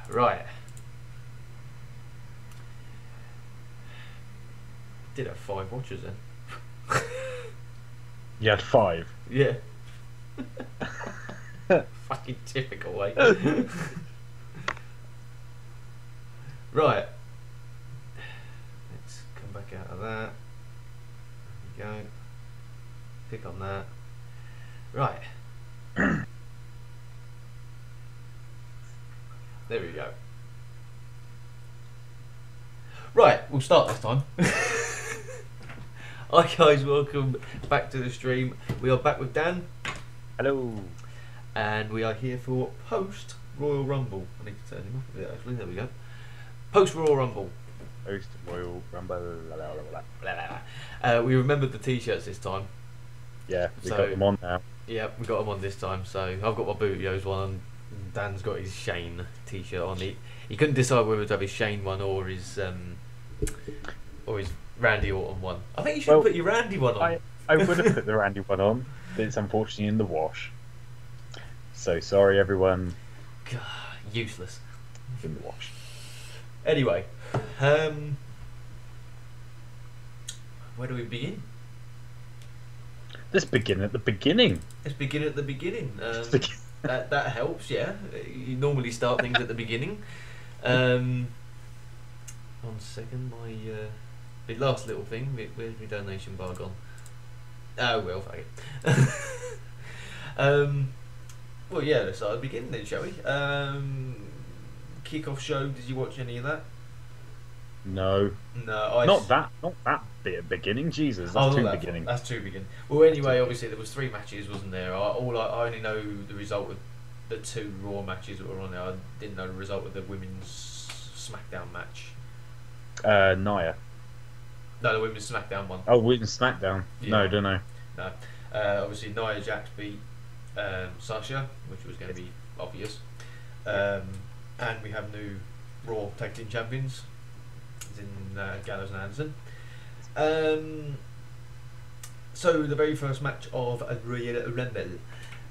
Right. Did have 5 watchers then. You had 5. Yeah. Fucking typical, eh? Right. Let's come back out of that. There we go. Click on that. Right. There we go. Right, we'll start this time. Hi guys, welcome back to the stream. We are back with Dan. Hello. And we are here for post Royal Rumble. I need to turn him off a bit actually, there we go. Post Royal Rumble. Post Royal Rumble. La, la, la, la. We remembered the t-shirts this time. Yeah, we So- got them on now. Yeah, we got them on this time. So I've got my Bootios one and Dan's got his Shane t-shirt on. He couldn't decide whether to have his Shane one or his Randy Orton one. I think you should Well, put your Randy one on. I would have put the Randy one on, but it's unfortunately in the wash. So sorry, everyone. God, useless. In the wash. Anyway, where do we begin? Let's begin at the beginning. Let's begin at the beginning. Let's begin- That helps, yeah. You normally start things at the beginning. 1 second, the last little thing. Where's my donation bar gone? Oh well, fuck it. Well, yeah. Let's start at the beginning then, shall we? Kick-off show. Did you watch any of that? No, No, not that bit of beginning. Jesus, that's too beginning. That's too beginning. Well, anyway, obviously there was 3 matches, wasn't there? I only know the result of the 2 Raw matches that were on there. I didn't know the result of the women's SmackDown match. Nia. No, the women's SmackDown one. Oh, Women's SmackDown. Yeah. No, don't know. No. Obviously Nia Jax beat Sasha, which was going to be obvious. And we have new Raw Tag Team Champions. It's in Gallows and Anderson. So the very first match of a Royal Rumble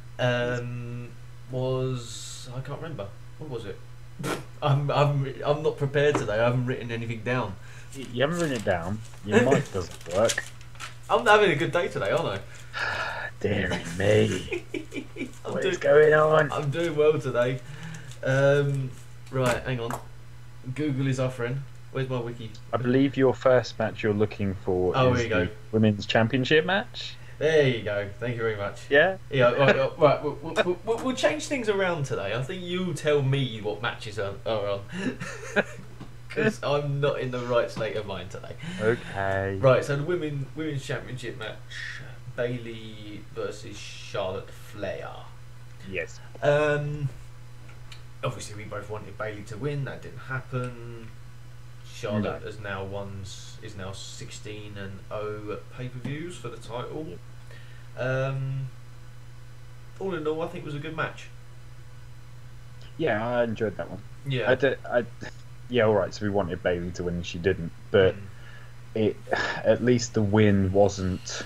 was, I can't remember. What was it? I'm not prepared today. I haven't written anything down. You haven't written it down. Your mic doesn't work. I'm having a good day today, aren't Dear me. I? What is going on? I'm doing well today. Right, hang on. Google is our friend. Where's my wiki? I believe your first match you're looking for Oh, is here you go. the Women's Championship match. There you go. Thank you very much. Yeah? Yeah, right. We'll change things around today. I think you tell me what matches are on. Because I'm not in the right state of mind today. Okay. Right, so the women's championship match, Bayley versus Charlotte Flair. Yes. Obviously we both wanted Bayley to win. That didn't happen. Charlotte is now 16-0 pay-per-views for the title. Yep. All in all, I think it was a good match. Yeah, I enjoyed that one. Yeah. Yeah, alright, so we wanted Bayley to win and she didn't. But at least the win wasn't...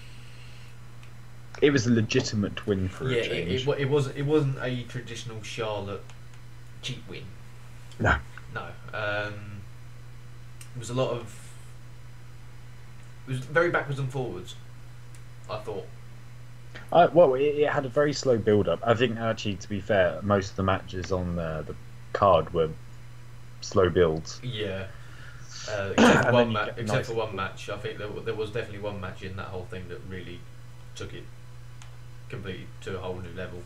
It was a legitimate win for a change. It wasn't a traditional Charlotte cheap win. No. No. It was a lot of... It was very backwards and forwards, I thought. Well, it had a very slow build-up. I think, actually, to be fair, most of the matches on the card were slow builds. Yeah. Except for And then you get one match. I think there was definitely one match in that whole thing that really took it completely to a whole new level.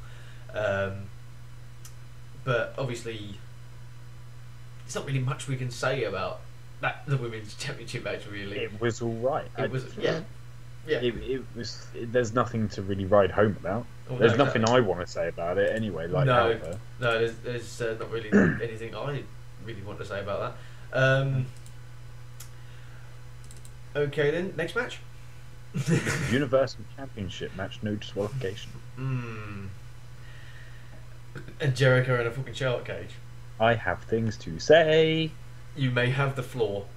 But obviously, there's not really much we can say about the women's championship match. Really, It was alright. it was yeah. It was. There's nothing to really ride home about. Oh, There's no, nothing exactly. I want to say about it anyway. Like No. Alpha. No, there's not really anything I really want to say about that. Okay then, next match. Universal Championship match, no disqualification. And Jericho in a fucking Charlotte cage. I have things to say. You may have the floor.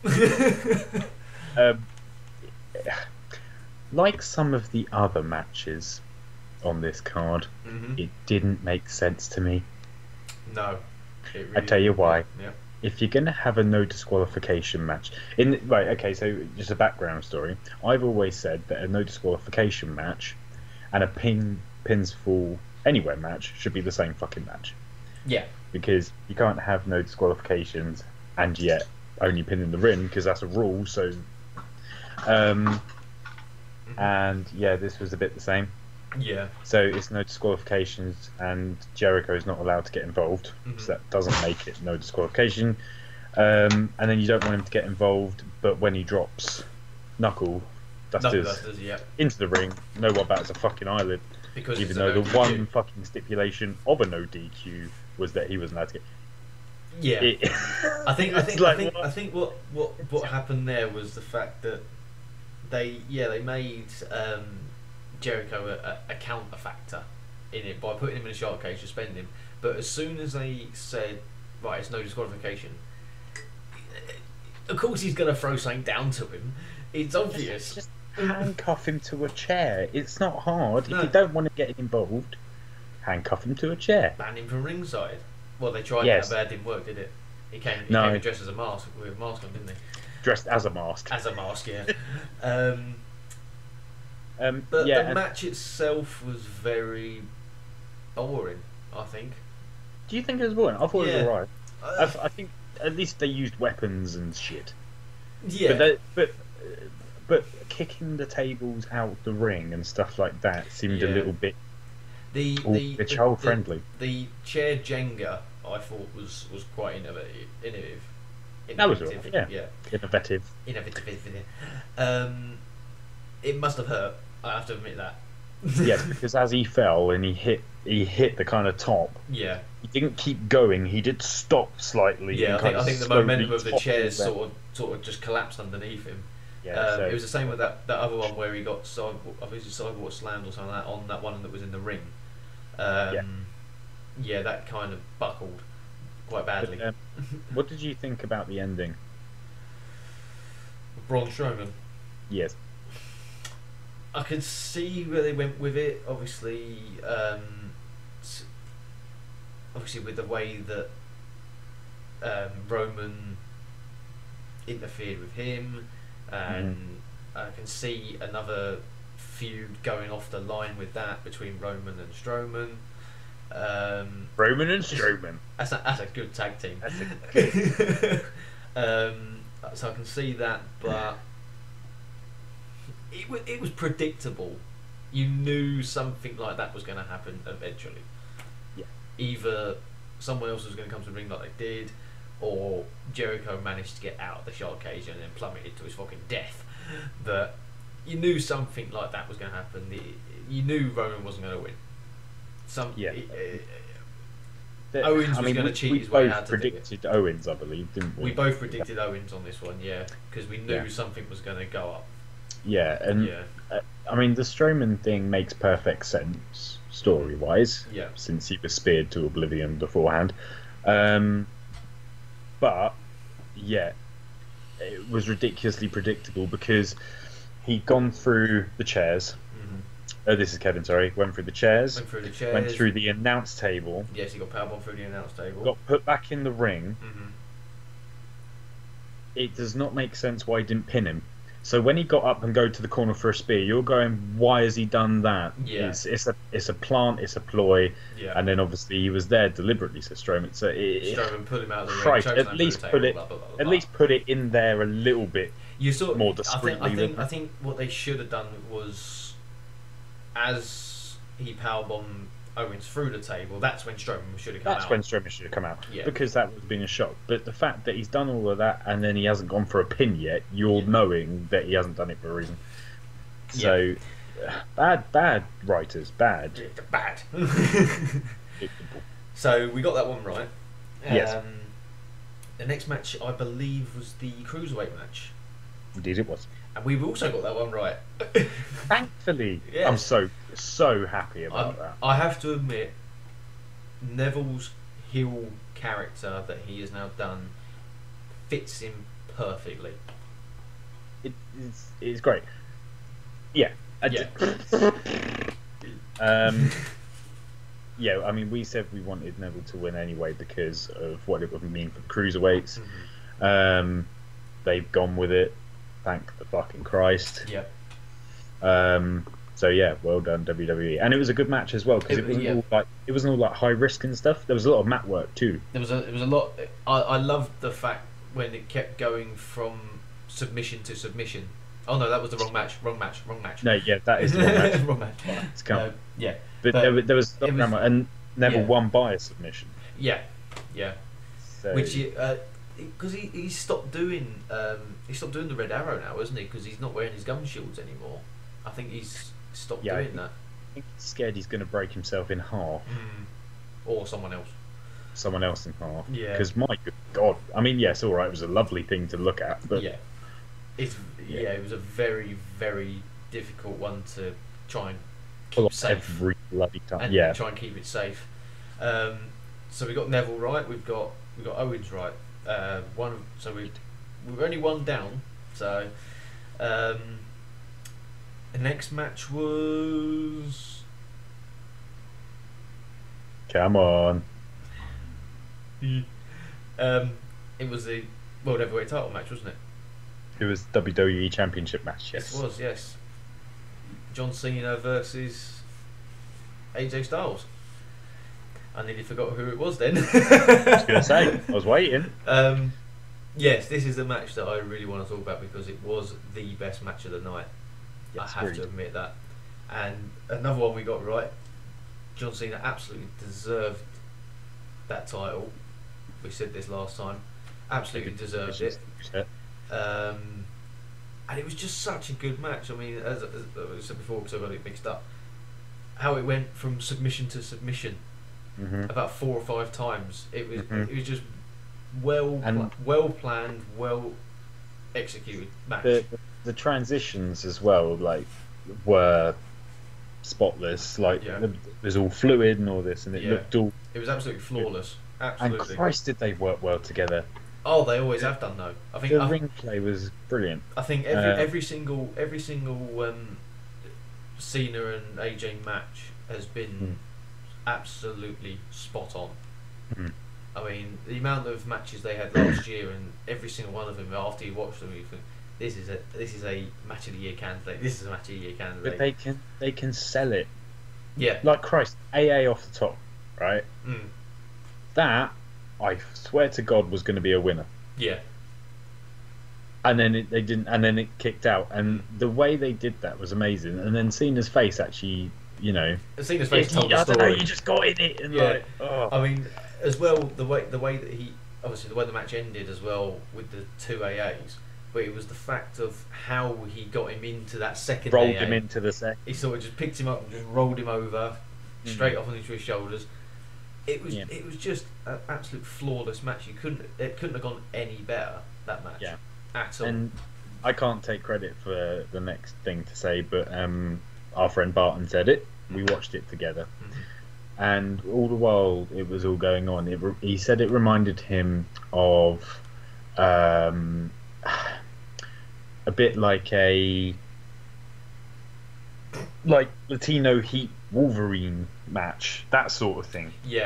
Like some of the other matches on this card, Mhm. it didn't make sense to me. No. It I tell you why. Yeah. If you're going to have a no disqualification match, right, okay, so just a background story. I've always said that a no disqualification match and a pins fall anywhere match should be the same fucking match. Yeah. Because you can't have no disqualifications and yet only pin in the ring because that's a rule. So, and yeah, this was a bit the same. Yeah. So it's no disqualifications, and Jericho is not allowed to get involved, so that doesn't make it no disqualification. And then you don't want him to get involved, but when he drops Knuckle Dusters yeah. into the ring, no one bats a fucking eyelid. Because even though the one fucking stipulation of a no DQ was that he wasn't allowed to get. Yeah. I think what happened there was the fact that they made Jericho a counter factor in it by putting him in a shark cage, suspending him. But as soon as they said, right, it's no disqualification, of course he's going to throw something down to him. It's obvious. Just handcuff him to a chair. It's not hard. No. If you don't want to get involved, handcuff him to a chair. Ban him from ringside. Well, they tried Yes. that, but it didn't work, did it? He came dressed as a mask with a mask on, didn't he? Dressed as a mask. As a mask, yeah. But yeah, the match itself was very boring, I think. Do you think it was boring? I thought it was alright. Uh, I think at least they used weapons and shit. Yeah. But kicking the tables out the ring and stuff like that seemed a little bit child friendly. The chair Jenga I thought was quite innovative. That was alright, yeah. Innovative. It must have hurt. I have to admit that. Yes, because as he fell and he hit the kind of top. Yeah. He didn't keep going. He did stop slightly. Yeah, and I think the momentum of the chairs sort of just collapsed underneath him. Yeah, It was the same with that other one where he got I think it was sidewalk slammed or something like that on that one that was in the ring. Yeah, that kind of buckled quite badly. But, what did you think about the ending? Braun Strowman. Yes. I could see where they went with it. Obviously, with the way that Roman interfered with him, and I can see another feud going off the line with that between Roman and Strowman. Roman and Strowman. That's a good tag team. So I can see that, but it was predictable. You knew something like that was going to happen eventually. Yeah. Either someone else was going to come to the ring like they did, or Jericho managed to get out of the shark cage and then plummeted to his fucking death. But you knew something like that was going to happen. You knew Roman wasn't going to win. Owens was going to cheat his way out. We both predicted Owens, I believe, didn't we? We both predicted Owens on this one, yeah, because we knew something was going to go up. Yeah, and I mean, the Strowman thing makes perfect sense story-wise, since he was speared to oblivion beforehand. But yeah, it was ridiculously predictable because he'd gone through the chairs. Oh, this is Kevin, sorry. Went through the chairs. Went through the announce table. Yes, he got powerbombed through the announce table. Got put back in the ring. It does not make sense why he didn't pin him. So when he got up and go to the corner for a spear, you're going, why has he done that? Yeah. It's a plant, it's a ploy. Yeah. And then obviously he was there deliberately, so Strowman. So Strowman pulled him out of the ring. Christ, at least put it in there a little bit more discreetly. I think what they should have done was, as he powerbombed Owens through the table, that's when Strowman should have come out. That's when Strowman should have come out. Yeah. Because that would have been a shock. But the fact that he's done all of that and then he hasn't gone for a pin yet, you're knowing that he hasn't done it for a reason. So, bad writers, bad. Bad. So, we got that one right. Yes. The next match, I believe, was the Cruiserweight match. Indeed it was. And we've also got that one right. Thankfully. Yes. I'm so happy about that. I have to admit, Neville's heel character that he has now done fits him perfectly. It's great. Yeah. yeah, I mean, we said we wanted Neville to win anyway because of what it would mean for the cruiserweights. Um, they've gone with it. Thank the fucking Christ. Yeah. So yeah, well done WWE, and it was a good match as well because it wasn't all like high risk and stuff. There was a lot of mat work too. There was a lot. I loved the fact when it kept going from submission to submission. Oh no, that was the wrong match. Wrong match. No, yeah, that is the wrong match. Wrong match. It's come. Yeah, but there was and Neville won by a submission. Yeah. So, which because he stopped doing the Red Arrow now, isn't he? Because he's not wearing his gum shields anymore. I think he's stopped doing that. I think he's scared he's going to break himself in half. Or someone else. Someone else in half. Yeah. Because my good God, I mean, yes, all right, it was a lovely thing to look at, but yeah, it was a very, very difficult one to try and keep safe every bloody time. And try and keep it safe. So we got Neville right. We got Owens right. So we're only one down. So the next match was. Come on. It was the World Heavyweight title match, wasn't it? It was WWE Championship match. Yes. It was. Yes. John Cena versus AJ Styles. I nearly forgot who it was then. I was going to say, I was waiting. Yes, this is the match that I really want to talk about because it was the best match of the night. Yes, I have to admit that. And another one we got right. John Cena absolutely deserved that title. We said this last time. Absolutely deserved it. And it was just such a good match. I mean, as I said before, because I got it mixed up, how it went from submission to submission about 4 or 5 times. It was just well planned, well executed match. The transitions as well, like, were spotless. Like, it was all fluid and all this, and it looked all. It was absolutely flawless. Absolutely. And Christ, did they work well together? Oh, they always have done though. I think the ring play was brilliant. I think every single Cena and AJ match has been absolutely spot on. I mean, the amount of matches they had last year, and every single one of them, after you watch them, you think this is a match of the year candidate. This is a match of the year candidate. But they can sell it. Yeah. Like Christ, AA off the top, right? That, I swear to God, was going to be a winner. Yeah. And then they didn't, and then it kicked out, and the way they did that was amazing. And then Cena's face actually, Cena's face told the story. I don't know, you just got in it, and I mean, as well, the way that he obviously the way the match ended as well with the 2 AAs, but it was the fact of how he got him into that second rolled AA. him into the second. He sort of just picked him up and just rolled him over straight off onto his shoulders. It was just an absolute flawless match. It couldn't have gone any better, that match. At all. And I can't take credit for the next thing to say, but our friend Barton said it. We watched it together, and all the while it was all going on, he said it reminded him of a bit like Latino Heat Wolverine match, that sort of thing. Yeah.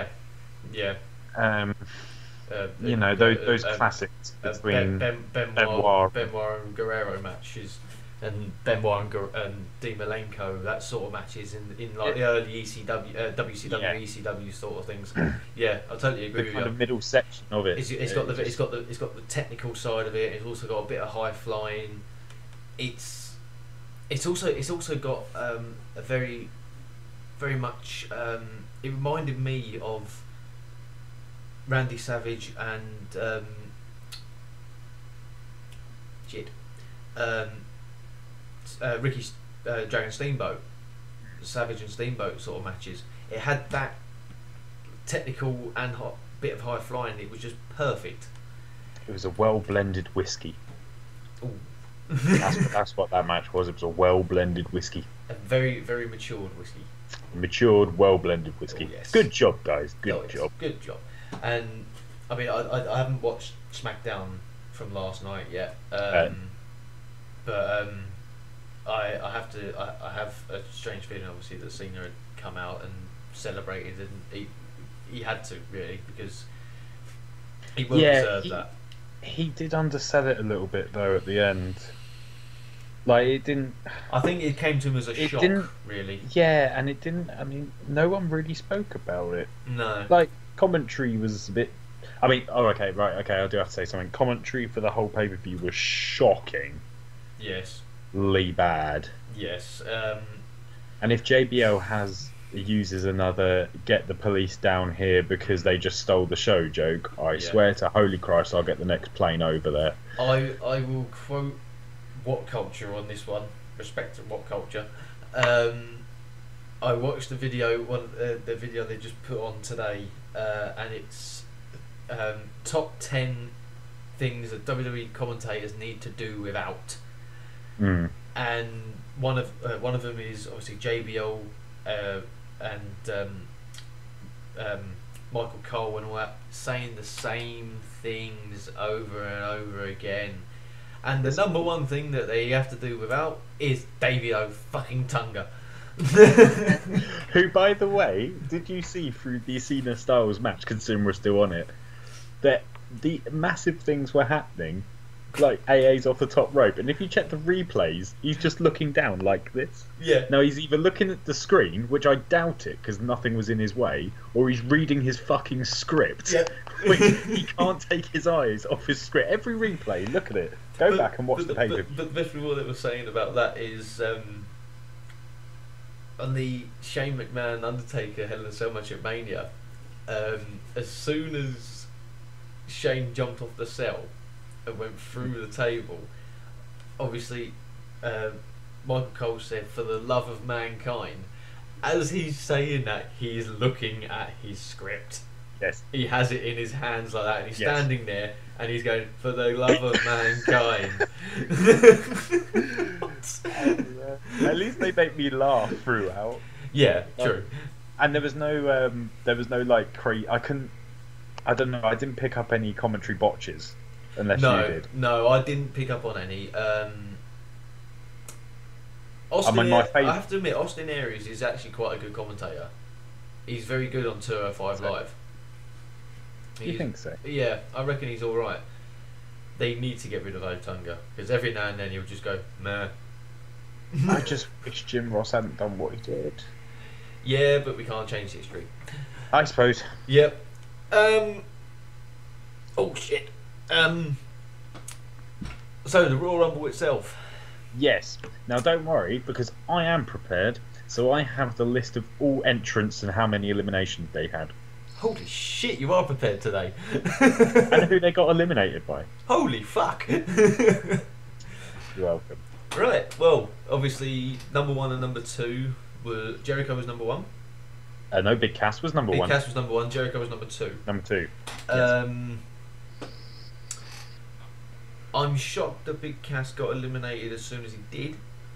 Those classics between Benoit and Guerrero matches, and Benoit and Dean Malenko, that sort of matches in like the early ECW, WCW, ECW sort of things. Yeah, I totally agree with you. The kind of middle section of it. It's got the technical side of it. It's also got a bit of high flying. It's also got a very, very much. It reminded me of Randy Savage and Ricky Dragon Steamboat, Savage and Steamboat sort of matches. It had that technical and bit of high flying. It was just perfect. It was a well blended whiskey. Ooh. That's what that match was. It was a well blended whiskey. A very, very matured whiskey. Matured, well blended whiskey. Oh, yes. Good job, guys. Good job. Good job. And I mean, I haven't watched SmackDown from last night yet, but I have a strange feeling, obviously, that Cena had come out and celebrated, and he had to really because he well Yeah, deserved that. he did undersell it a little bit though at the end. Like it didn't. I think it came to him as a It shock, didn't. really. Yeah, and it didn't. I mean, no one really spoke about it. No. Like commentary was a bit. I mean, oh, okay, right, okay. I do have to say something. Commentary for the whole pay per view was shockingly Yes. bad. Yes. And if JBL uses another "get the police down here because they just stole the show" joke, I swear to holy Christ, I'll get the next plane over there. I will quote What Culture on this one. Respect to What Culture. I watched the video the video they just put on today, and it's top 10 things that WWE commentators need to do without. Mm. And one of them is obviously JBL and Michael Cole and all that saying the same things over and over again. And the number one thing that they have to do without is David O fucking Tunga. Who, by the way, did you see through the Cena Styles match, considering we're still on it, that the massive things were happening, like AA's off the top rope, and if you check the replays, he's just looking down like this. Yeah. Now he's either looking at the screen, which I doubt it because nothing was in his way, or he's reading his fucking script. Yeah. Which he can't take his eyes off his script. Every replay, look at it. Go back and watch the paper. But the best of all that was saying about that is on the Shane McMahon Undertaker Hell in a Cell match at Mania, as soon as Shane jumped off the cell and went through the table, obviously Michael Cole said, "For the love of mankind." As he's saying that, he's looking at his script. Yes. He has it in his hands like that, and he's Yes. standing there, and he's going, "For the love of mankind." At least they make me laugh throughout. Yeah, true. And there was no like I don't know. I didn't pick up any commentary botches, unless you did. No, I didn't pick up on any. Austin, I mean, my favourite. I have to admit, Austin Aries is actually quite a good commentator. He's very good on 205 Live. You think so? Yeah, I reckon he's all right. They need to get rid of Otunga because every now and then he'll just go, "Meh." I just wish Jim Ross hadn't done what he did. Yeah, but we can't change history. I suppose. Yep. Oh shit. So the Royal Rumble itself. Yes. Now don't worry, because I am prepared. So I have the list of all entrants and how many eliminations they had. Holy shit, you are prepared today. And who they got eliminated by. Holy fuck. You're welcome. Right, well, obviously number 1 and number 2 were Jericho was number 1. No, Big Cass was number Big 1. Cass was number 1, Jericho was number 2. Number 2. I'm shocked that Big Cass got eliminated as soon as he did.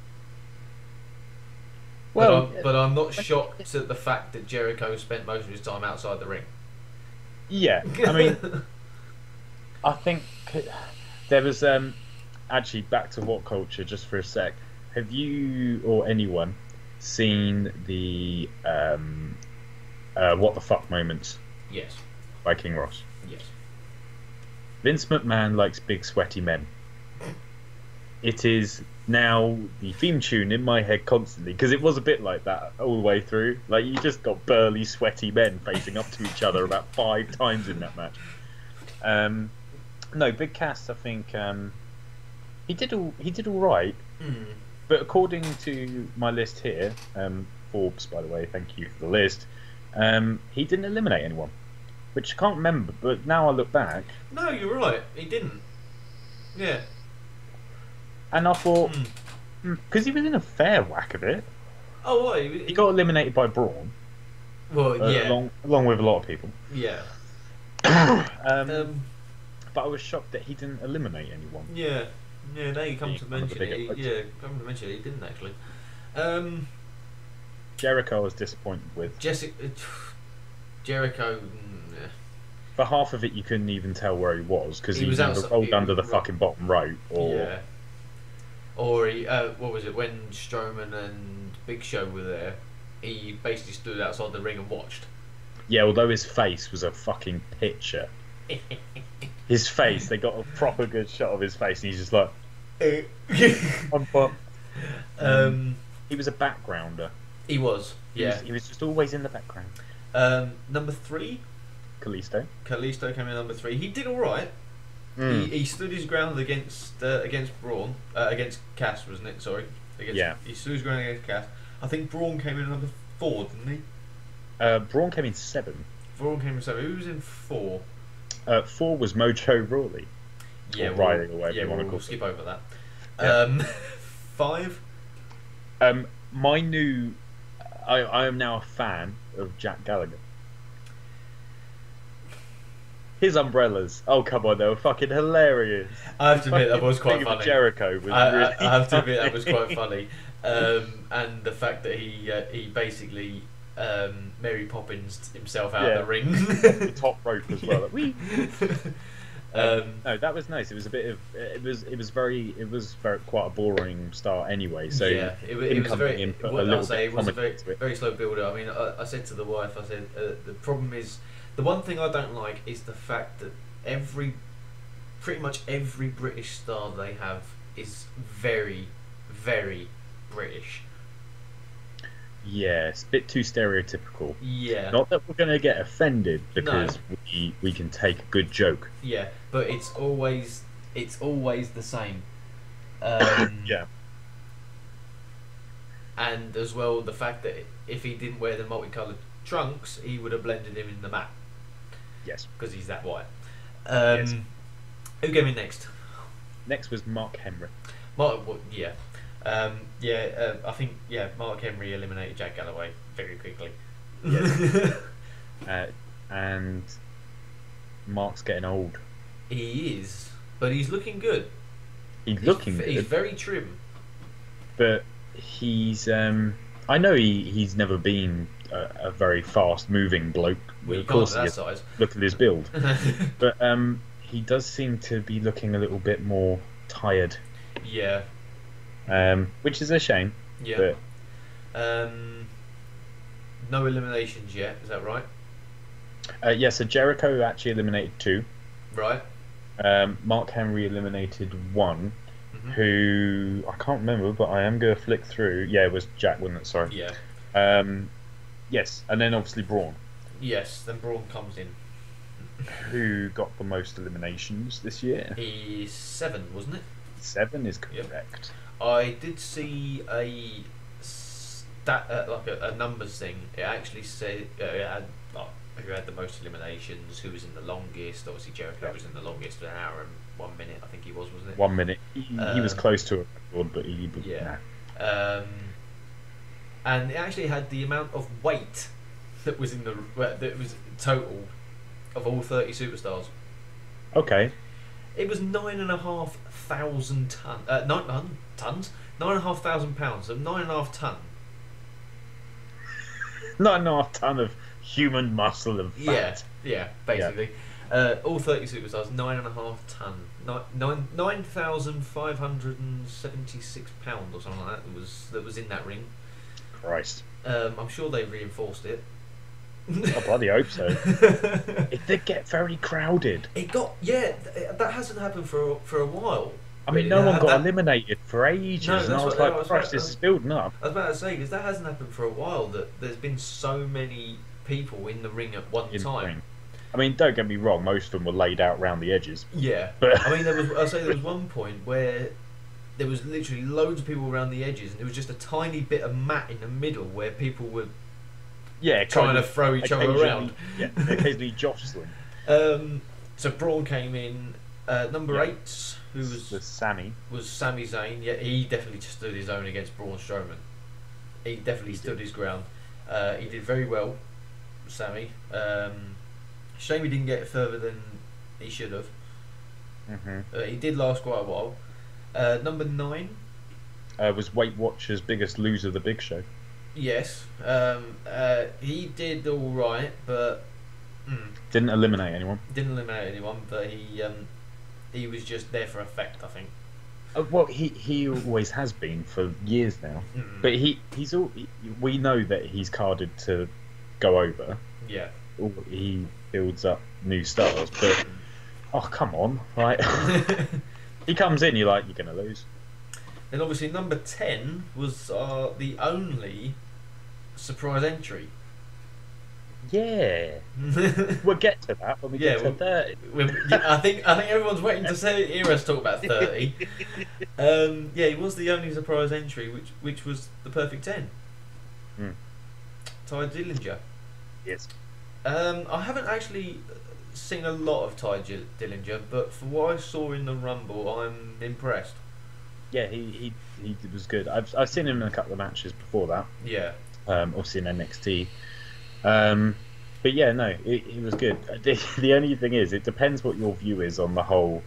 Well, but I'm not shocked at the fact that Jericho spent most of his time outside the ring. yeah. I mean, I think there was actually back to What Culture just for a sec. Have you or anyone seen the What the Fuck moments Yes. by King Ross? Yes. Vince McMahon likes big sweaty men. It is now the theme tune in my head constantly because it was a bit like that all the way through. Like you just got burly, sweaty men facing up to each other about 5 times in that match. No, Big Cass, I think he did all right. Mm. But according to my list here, Forbes, by the way, thank you for the list. He didn't eliminate anyone, which I can't remember. But now I look back, No, you're right. He didn't. Yeah. and I thought, because he was in a fair whack of it. Oh, what? He got eliminated by Braun, Well, yeah. along with a lot of people. Yeah. But I was shocked that he didn't eliminate anyone. Yeah. Yeah, now you come Being to one of the mention it. bigger Yeah, come to mention it, he didn't actually. Jericho I was disappointed with. Jericho. For half of it, you couldn't even tell where he was because He he was either outside- rolled he- under the fucking bottom rope or. Yeah. Or he, what was it, when Strowman and Big Show were there, he basically stood outside the ring and watched. Yeah, although his face was a fucking picture. His face, they got a proper good shot of his face, and he's just like, I'm pumped. He was a backgrounder. He was, yeah. He was just always in the background. Number 3, Kalisto. Kalisto came in number 3. He did all right. He stood his ground against Braun, against Cass, wasn't it? Sorry, he stood his ground against Cass. I think Braun came in number 4, didn't he? Braun came in 7. Braun came in 7. Who was in 4? 4 was Mojo Rawley. Yeah, or Riley, or whatever you want to call we'll skip over that. Yeah. 5. I am now a fan of Jack Gallagher. His umbrellas. Oh, come on, they were fucking hilarious. I have to admit, that was quite funny. Jericho was I have to admit, that was quite funny. And the fact that he basically Mary Poppins himself out of the ring. The top rope as well. Like, whee! No, that was nice. It was a bit of it was very quite a boring start anyway. So yeah, it was a very slow build. I mean, I said to the wife, I said the problem is, the one thing I don't like is the fact that pretty much every British star they have is very, very British. Yeah, it's a bit too stereotypical. Yeah. Not that we're going to get offended, because we can take a good joke. Yeah, but it's always the same. Yeah. And as well, the fact that if he didn't wear the multicoloured trunks, he would have blended him in the map. Yes. Because he's that white. Yes. Who came in next? Next was Mark Henry. I think Mark Henry eliminated Jack Galloway very quickly. Yes. And Mark's getting old. He is, but he's looking good. He's very trim. But he's I know he's never been a very fast moving bloke. Well, of course, that size. Look at his build. But he does seem to be looking a little bit more tired. Yeah. Which is a shame. Yeah. But no eliminations yet. Is that right? Yeah. So Jericho actually eliminated 2. Right. Mark Henry eliminated 1. Mm-hmm. Who I can't remember, but I am going to flick through. Yeah, it was Jack, wasn't it? Sorry. Yeah. Yes, and then obviously Braun. Yes, then Braun comes in. Who got the most eliminations this year? He's 7, wasn't it? 7 is correct. Yep. I did see a stat, like a numbers thing. It actually said who had the most eliminations, who was in the longest. Obviously, Jericho was in the longest for an hour and 1 minute. I think he was, wasn't it? 1 minute. He was close to a record, but he. Yeah. Nah. And it actually had the amount of weight that was in that was total of all 30 superstars. Okay. It was 9,500 tons. 9,500 pounds. So 9.5 ton. 9.5 ton of human muscle and fat. Yeah, basically. Yeah. All 30 superstars, 9.5 ton. 9,576 pounds or something like that was in that ring. Christ. I'm sure they reinforced it. I bloody hope so. It did get very crowded. That hasn't happened for a while. I mean, no one got eliminated for ages, and I was like, Christ, this is building up. I was about to say, because that hasn't happened for a while, that there's been so many people in the ring at one time. I mean, don't get me wrong, most of them were laid out round the edges. Yeah, but I mean, there was one point where there was literally loads of people around the edges, and there was just a tiny bit of mat in the middle where people were trying to throw each other around. Yeah, occasionally jostling. So Braun came in number 8, who was Sami. Was Sami Zayn. Yeah, he definitely stood his own against Braun Strowman. He definitely stood his ground. He did very well, Sami. Shame he didn't get further than he should have. Mm-hmm. He did last quite a while. Number 9 was Weight Watchers' Biggest Loser, The Big Show. Yes, he did all right, but didn't eliminate anyone. But he was just there for effect, I think. Well, he always has been for years now. Mm. But he's all. We know that he's carded to go over. Yeah. He builds up new stars, but oh come on, right? He comes in, you're gonna lose. And obviously number 10 was the only surprise entry. Yeah, we'll get to that when we get to 30. I think everyone's waiting to hear us talk about 30. Yeah, he was the only surprise entry, which was the perfect 10. Ty Dillinger. Yes. I haven't actually seen a lot of Ty Dillinger, but for what I saw in the Rumble, I'm impressed. Yeah, he was good. I've seen him in a couple of matches before that. Yeah. Obviously in NXT. But yeah, no, he was good. The only thing is, it depends what your view is on the whole,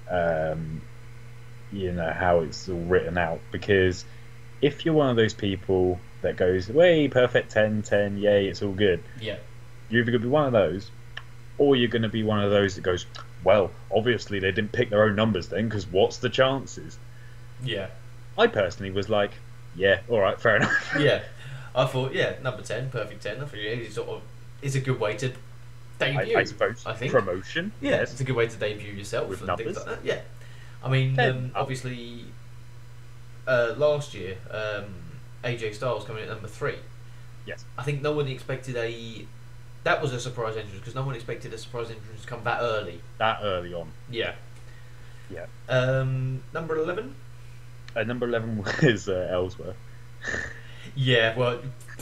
how it's all written out. Because if you're one of those people that goes, way perfect 10, 10, yay, it's all good. Yeah. You're either going to be one of those, or you're going to be one of those that goes, well, obviously they didn't pick their own numbers then, because what's the chances? Yeah. I personally was like, yeah, all right, fair enough. Yeah. I thought, number 10, perfect 10. I think it's a good way to debut. I suppose. I think. Promotion. Yeah, Yes. it's a good way to debut yourself With and numbers. things like that. Yeah. I mean, obviously, last year, AJ Styles coming in at number 3. Yes. I think no one expected that was a surprise entrance because no one expected a surprise entrance to come that early. That early on. Yeah. Yeah. Number 11. Number 11 was Ellsworth. Yeah, well,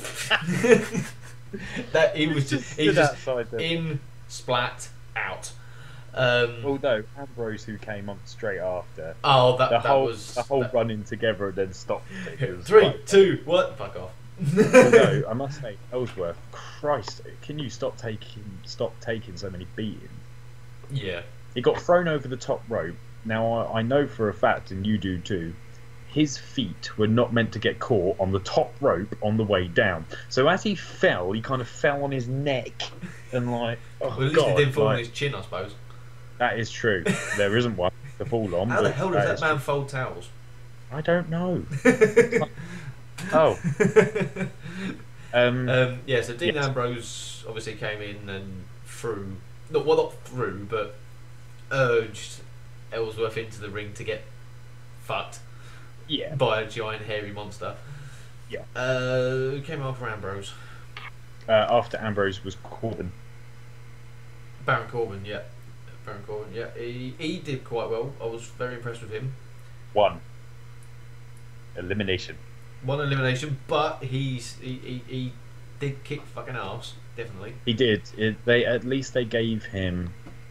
that he was just outside there. in, splat, out. Although Ambrose, who came on straight after, Oh, the whole that- running together and then stopped. It was 3, like- 2, what? Fuck off. Although I must say, Ellsworth, Christ, can you stop taking so many beatings? Yeah. He got thrown over the top rope. Now I know for a fact, and you do too, his feet were not meant to get caught on the top rope on the way down. So as he fell, he kind of fell on his neck and oh Well, at least god, he didn't fall on his chin, I suppose. that is true. There isn't one to fall on. How the but hell does that is man true. fold towels? I don't know. Oh. Yeah, so Dean Yes. Ambrose obviously came in and not threw, but urged Ellsworth into the ring to get fucked Yeah. by a giant hairy monster. Yeah. Came after Ambrose. After Ambrose was Corbin. Baron Corbin, yeah. He did quite well. I was very impressed with him. One. Elimination. One elimination, but he did kick fucking ass, definitely. He did. They gave him.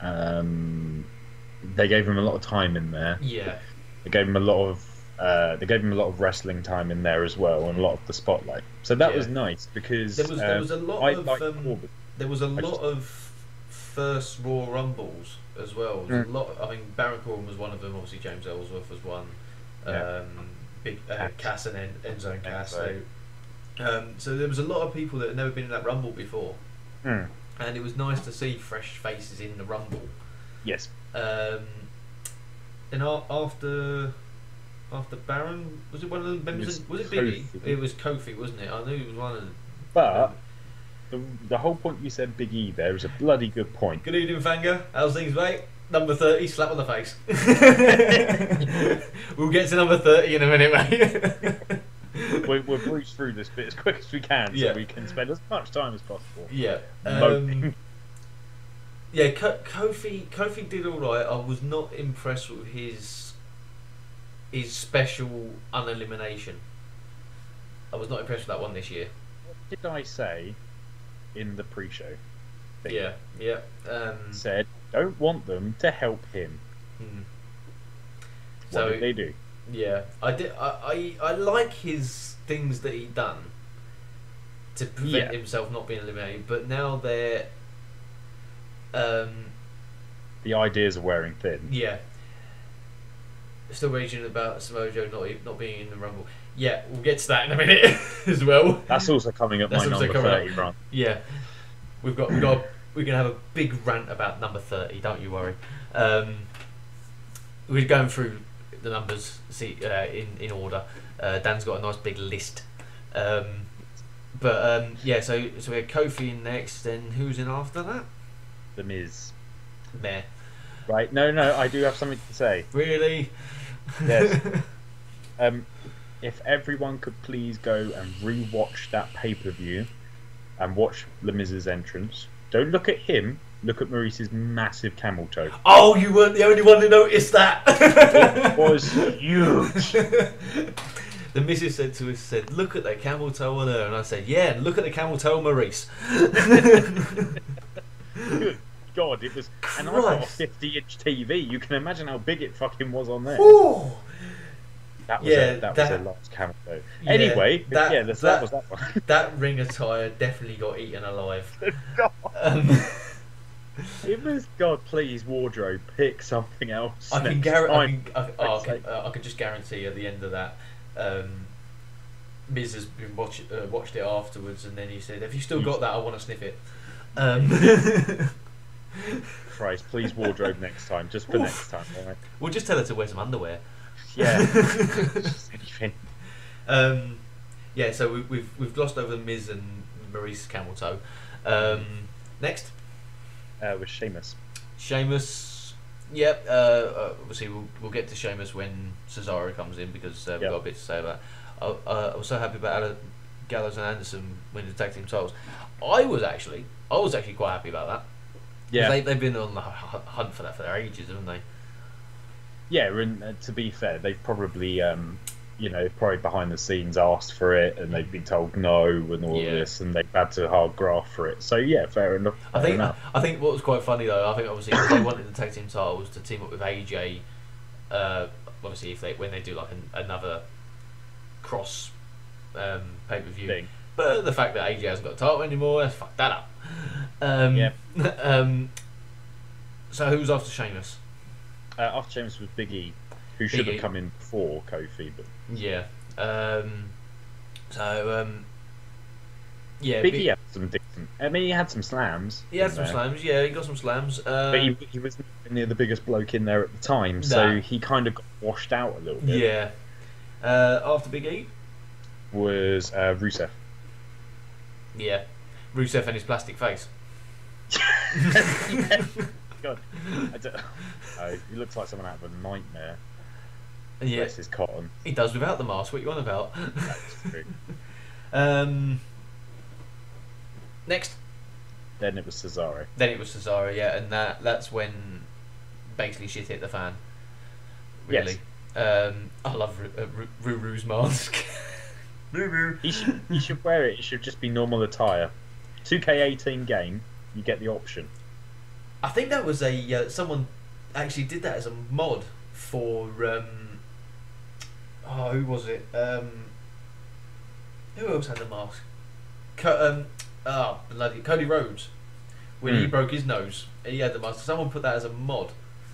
They gave him a lot of time in there. Yeah. They gave him a lot of wrestling time in there as well, and a lot of the spotlight. So that Yeah. was nice because There was a lot I of like Corbin. there was a lot of first Raw Rumbles as well. There was a lot. I mean, Baron Corbin was one of them. Obviously, James Ellsworth was one. Yeah. Big Cass and Enzo and Cass. Enzo. So there was a lot of people that had never been in that Rumble before, Mm. and it was nice to see fresh faces in the Rumble. Yes. And after Baron, was it one of the members? Was it Biggie? Kofi. It was Kofi, wasn't it? I knew it was one of them. But the whole point you said, Big E, there is a bloody good point. Good evening, Fanga. How's things, mate? Number 30, slap on the face. We'll get to number 30 in a minute, mate. We'll breeze through this bit as quick as we can, Yeah. so we can spend as much time as possible. Yeah. Moping. Yeah, Kofi did all right. I was not impressed with his special unelimination. I was not impressed with that one this year. What did I say in the pre-show? thing? Yeah. Said, don't want them to help him. hmm. What So did they do? yeah, I did. I like his things that he done to prevent Yeah. himself not being eliminated. But now they're, The ideas are wearing thin. yeah, still raging about Samoa Joe not being in the Rumble. Yeah, we'll get to that in a minute as well. That's also coming up my That's also number coming 30 run. Yeah, we're gonna have a big rant about number 30. Don't you worry. We're going through. the numbers in order. Dan's got a nice big list. Yeah, so we had Kofi in next, then who's in after that? The Miz. Meh. Right? No, I do have something to say. Really? Yes. If everyone could please go and re-watch that pay-per-view and watch The Miz's entrance. Don't look at him. Look at Maurice's massive camel toe. Oh, you weren't the only one who noticed that. It was huge. The missus said, look at that camel toe on her. And I said, yeah, and look at the camel toe on Maurice. Good God, it was... And I've got a 50-inch TV. You can imagine how big it fucking was on there. Ooh. That was a large camel toe. Yeah, anyway, that was that one. That ring attire definitely got eaten alive. God. It was, God, please, wardrobe, pick something else. I can just guarantee at the end of that, Miz has been watched it afterwards, and then he said, "Have you still got that? I want to sniff it." Christ, please wardrobe next time, just for next time. All right? We'll just tell her to wear some underwear. Yeah. Just anything. Yeah. So we've glossed over Miz and Maurice camel toe. Next. With Sheamus. Sheamus, yep. Obviously, we'll get to Sheamus when Cesaro comes in because we've got a bit to say about. I was so happy about Gallows and Anderson winning the tag team titles. I was actually quite happy about that. Yeah, they've been on the hunt for that for their ages, haven't they? Yeah, and to be fair, they've probably probably behind the scenes asked for it, and they've been told no and all this, and they've had to hard graft for it. So yeah, fair enough. I think what was quite funny though, I think obviously they wanted the tag team titles to team up with AJ. Obviously, when they do like another cross pay-per-view thing. But the fact that AJ hasn't got a title anymore, let's fuck that up. So who's after Sheamus? After Sheamus was Big E, who should have come in before Kofi, but Big E had some decent. I mean, he had some slams. He had some slams. Yeah, he got some slams. But he was near the biggest bloke in there at the time, so he kind of got washed out a little bit. Yeah. After Big E was Rusev. Yeah, Rusev and his plastic face. God, he looks like someone out of a nightmare. Yeah, bless his cotton. He does without the mask. What you on about? That's true. Next. Then it was Cesaro. Yeah, and that's when basically shit hit the fan. Really. Yes. I love Ruru's mask. Ruru. He should wear it. It should just be normal attire. 2K18 game, you get the option. I think that was someone actually did that as a mod for who was it? Who else had the mask? Bloody Cody Rhodes. When he broke his nose, he had the mask. Someone put that as a mod.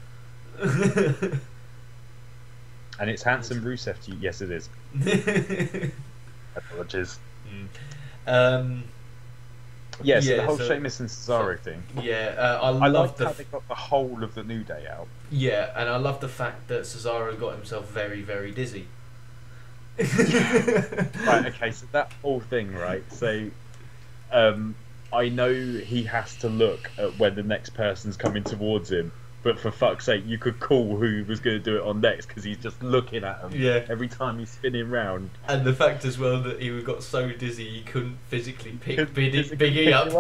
And it's handsome Rusev. Yes, it is. Apologies. Yes, the whole Sheamus and Cesaro thing. Yeah, I love how they got the whole of the New Day out. Yeah, and I love the fact that Cesaro got himself very, very dizzy. Right, okay, so that whole thing, right? So, I know he has to look at when the next person's coming towards him, but for fuck's sake, you could call who was going to do it on next because he's just looking at him every time he's spinning round. And the fact as well that he got so dizzy he couldn't physically pick Big E up.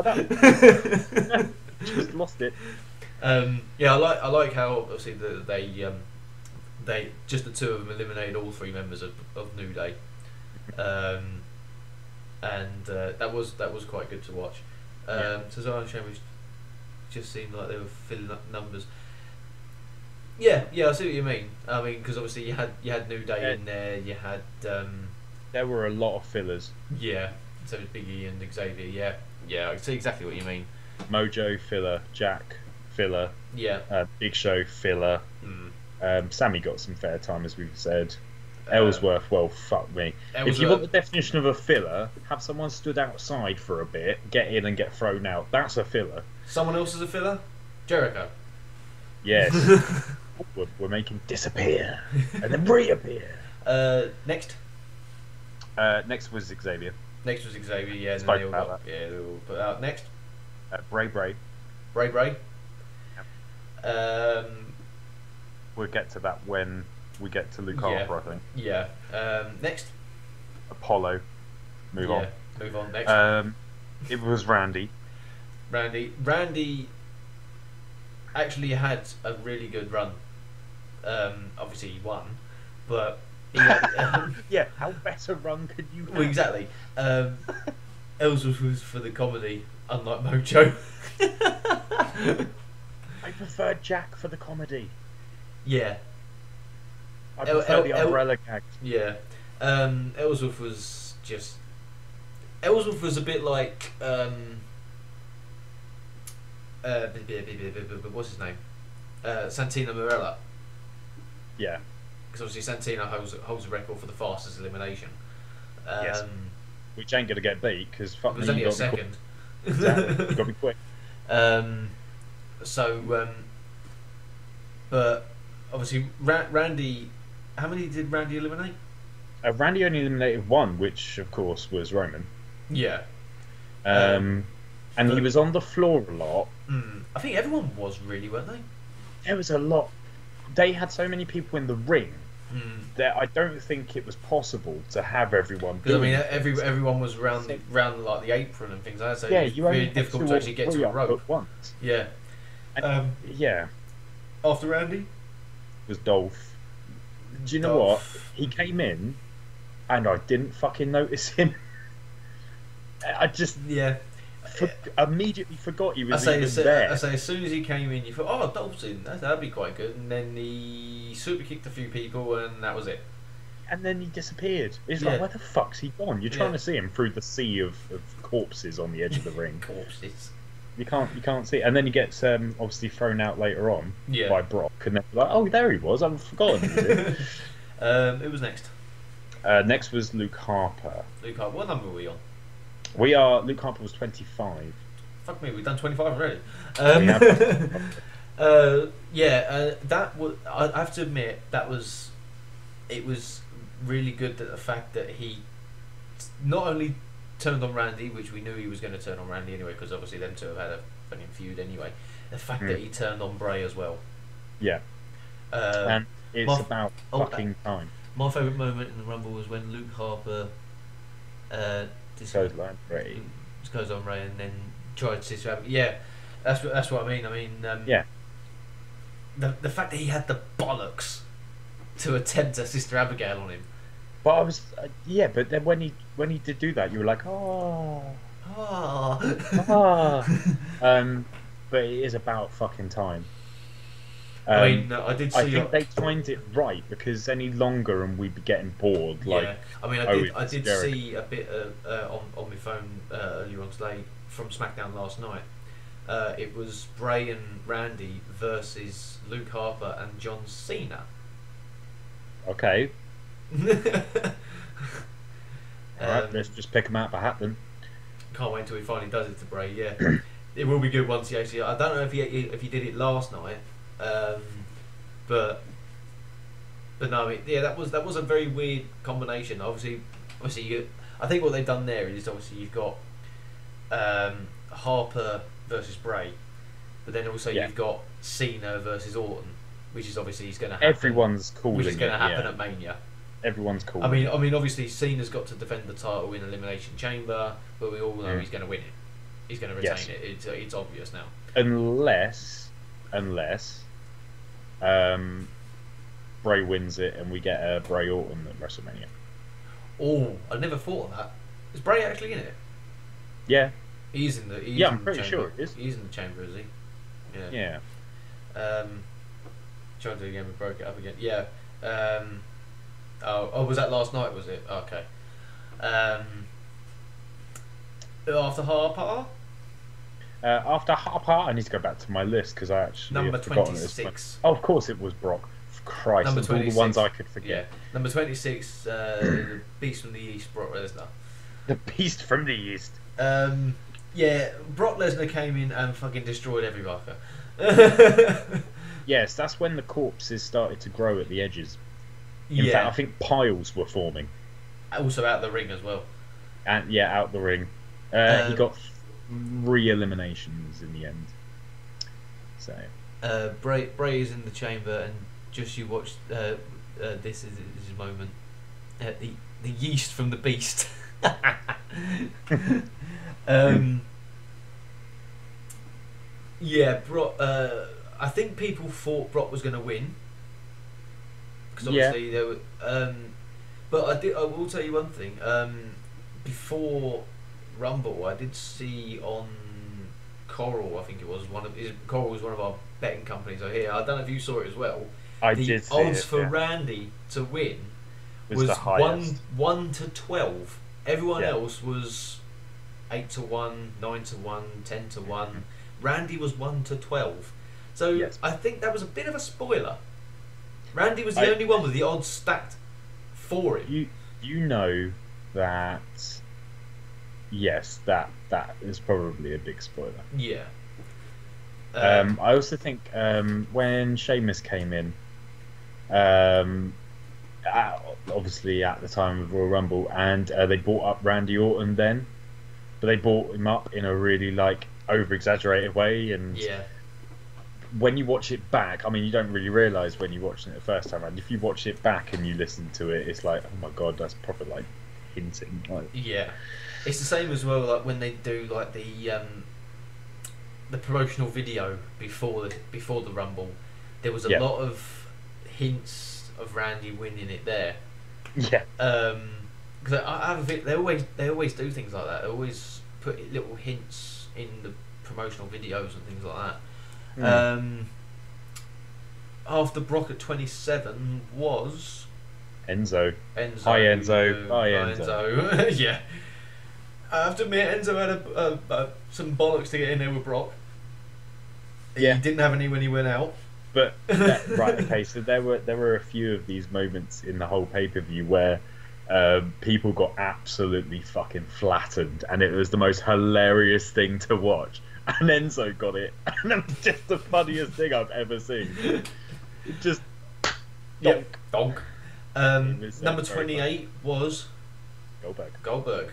Just lost it. Yeah, I like how obviously they just the two of them eliminated all three members of New Day, and that was quite good to watch. Cesaro and Sheamus just seemed like they were filling up numbers. Yeah, I see what you mean. I mean, because obviously you had New Day in there. You had there were a lot of fillers. Yeah, so was Big E and Xavier. Yeah, I see exactly what you mean. Mojo filler, Jack filler. Yeah. Big Show filler. Sammy got some fair time, as we've said. Ellsworth, well, fuck me. If you want the definition of a filler, have someone stood outside for a bit, get in and get thrown out. That's a filler. Someone else is a filler? Jericho. Yes. we're making disappear and then reappear. Next. Next was Xavier. Next was Xavier, yeah, and then Spoke they all about got, yeah, they all put out. Next, Bray. Bray. We'll get to that when we get to Luke Harper, I think. Yeah. Next. Apollo. Move on. Move on. Next. It was Randy. Randy actually had a really good run. Obviously he won, but he had, yeah, how better run could you have? well, exactly. Ellsworth was for the comedy, unlike Mojo. I prefer Jack for the comedy. Yeah. I prefer the umbrella gag. Yeah. Ellsworth was a bit like what's his name? Santino Marella. Yeah. Because obviously Santino holds a record for the fastest elimination. Yes. Which ain't gonna get beat because fuck it was me, only you a got to be second. quick. Exactly. You got to be quick. But obviously Randy, how many did Randy eliminate? Randy only eliminated one, which of course was Roman. Yeah. And he was on the floor a lot. I think everyone was really, weren't they? There was a lot. They had so many people in the ring that I don't think it was possible to have everyone. Because I mean, everyone was round like the apron and things like that. So yeah, it was you really only difficult to actually get to a rope. Once. Yeah. And, yeah. After Randy was Dolph. Do you know what? He came in, and I didn't fucking notice him. I just immediately forgot he was there. I say as soon as he came in, you thought, oh, Dolph's in. That'd be quite good. And then he super kicked a few people, and that was it. And then he disappeared. It's like, where the fuck's he gone? You're trying to see him through the sea of corpses on the edge of the ring. Corpses. You can't see. And then he gets obviously thrown out later on by Brock, and then like, oh, there he was. I've forgotten. Who was next? Next was Luke Harper. Luke Harper. What number were we on? Luke Harper was 25. Fuck me, we've done 25 already. That was. I have to admit it was really good that the fact that he not only turned on Randy, which we knew he was going to turn on Randy anyway, because obviously them two have had a fucking feud anyway. The fact that he turned on Bray as well. Yeah. And it's about fucking time. My favourite moment in the Rumble was when Luke Harper goes on Ray and then tried to Sister Abigail. Yeah, that's what I mean. I mean, the fact that he had the bollocks to attempt a Sister Abigail on him. But I was but then when he did do that, you were like, but it is about fucking time. I mean, no, I did see. I think they timed it right, because any longer and we'd be getting bored. Like, I mean, I did see a bit on my phone earlier on today from SmackDown last night. It was Bray and Randy versus Luke Harper and John Cena. Okay. Alright, let's just pick him out of a hat then. Can't wait until he finally does it to Bray. Yeah, it will be good once he actually. I don't know if he did it last night, but no, I mean, that was a very weird combination. Obviously, I think what they've done there is obviously you've got Harper versus Bray, but then also you've got Cena versus Orton, which is obviously he's going to happen. Everyone's calling which is going to happen at at Mania. Everyone's cool. I mean, obviously Cena's got to defend the title in Elimination Chamber, but we all know he's going to win it. He's going to retain it. It's obvious now. Unless Bray wins it and we get a Bray Orton at WrestleMania. Oh, I never thought of that. Is Bray actually in it? Yeah. He's in the. I'm pretty sure it is. He's in the chamber, is he? Yeah. Tried to do it again, we broke it up again. Yeah. Oh, was that last night? Was it? Okay. After Harper. After Harper, I need to go back to my list because I actually number have forgotten 26. Oh, of course, it was Brock. Christ, number 26. All the ones I could forget. Yeah. Number 26, the Beast from the East, Brock Lesnar. The Beast from the East. Yeah, Brock Lesnar came in and fucking destroyed every marker. Yes, that's when the corpses started to grow at the edges. In fact, I think piles were forming. Also out the ring as well. And yeah, out the ring. He got 3 eliminations in the end. So Bray is in the chamber, and just you watch. This is his moment. The yeast from the beast. Yeah, Brock. I think people thought Brock was going to win because obviously there were. But I will tell you one thing. Before Rumble, I did see on Coral. I think it was Coral was one of our betting companies over here. I don't know if you saw it as well. I did see odds it, for yeah. Randy to win Was the highest. 1 to 12. Everyone Yeah. else was 8 to 1, 9 to 1, 10 to 1. Randy was 1 to 12. So Yes. I think that was a bit of a spoiler. Randy was the only one with the odds stacked for him. You know that. Yes, that is probably a big spoiler. Yeah. I also think when Sheamus came in, obviously at the time of Royal Rumble, and they brought up Randy Orton then, but they brought him up in a really over exaggerated way, and Yeah. when you watch it back, I mean, you don't really realise when you're watching it the first time, and if you watch it back and you listen to it, it's like, oh my god, that's proper hinting. Yeah. It's the same as well, when they do the promotional video before the Rumble. There was a lot of hints of Randy winning it there. Yeah. Because I have a bit, they always do things like that. They always put little hints in the promotional videos and things like that. After Brock at 27 was Enzo. Enzo. Hi, Enzo. Hi, Enzo. Yeah. I have to admit, Enzo had some bollocks to get in there with Brock. Yeah. He didn't have any when he went out. But right, okay. So there were a few of these moments in the whole pay-per-view where people got absolutely fucking flattened, and it was the most hilarious thing to watch. And Enzo got it, and it was just the funniest thing I've ever seen. It just donk. Donk. Number 28 was Goldberg.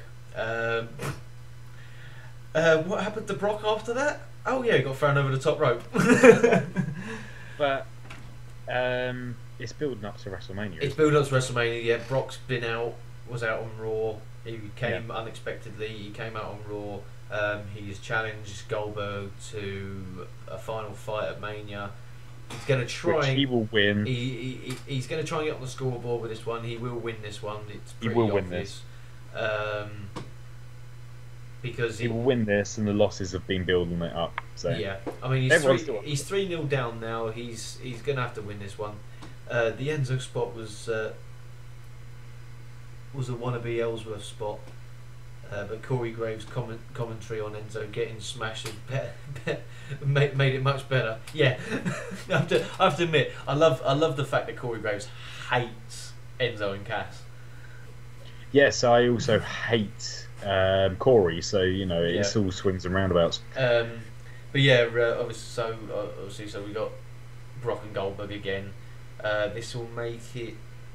What happened to Brock after that? Oh yeah, he got thrown over the top rope. But it's building up to WrestleMania. It's building up to WrestleMania. Yeah, Brock's was out on Raw. He came unexpectedly. He came out on Raw. He's challenged Goldberg to a final fight at Mania. He's going to try. Which he will win. He's going to try and get on the scoreboard with this one. He will win this one. It's pretty He will obvious. win this. Because he will win this, and the losses have been building it up. So yeah, I mean he's 3-0 down now. He's going to have to win this one. The Enzo spot was a wannabe Ellsworth spot, but Corey Graves' commentary on Enzo getting smashed made it much better. Yeah, I have to admit, I love the fact that Corey Graves hates Enzo and Cass. Yes, I also hate Corey, so it's all swings and roundabouts. But yeah, obviously, so we got Brock and Goldberg again. This will make it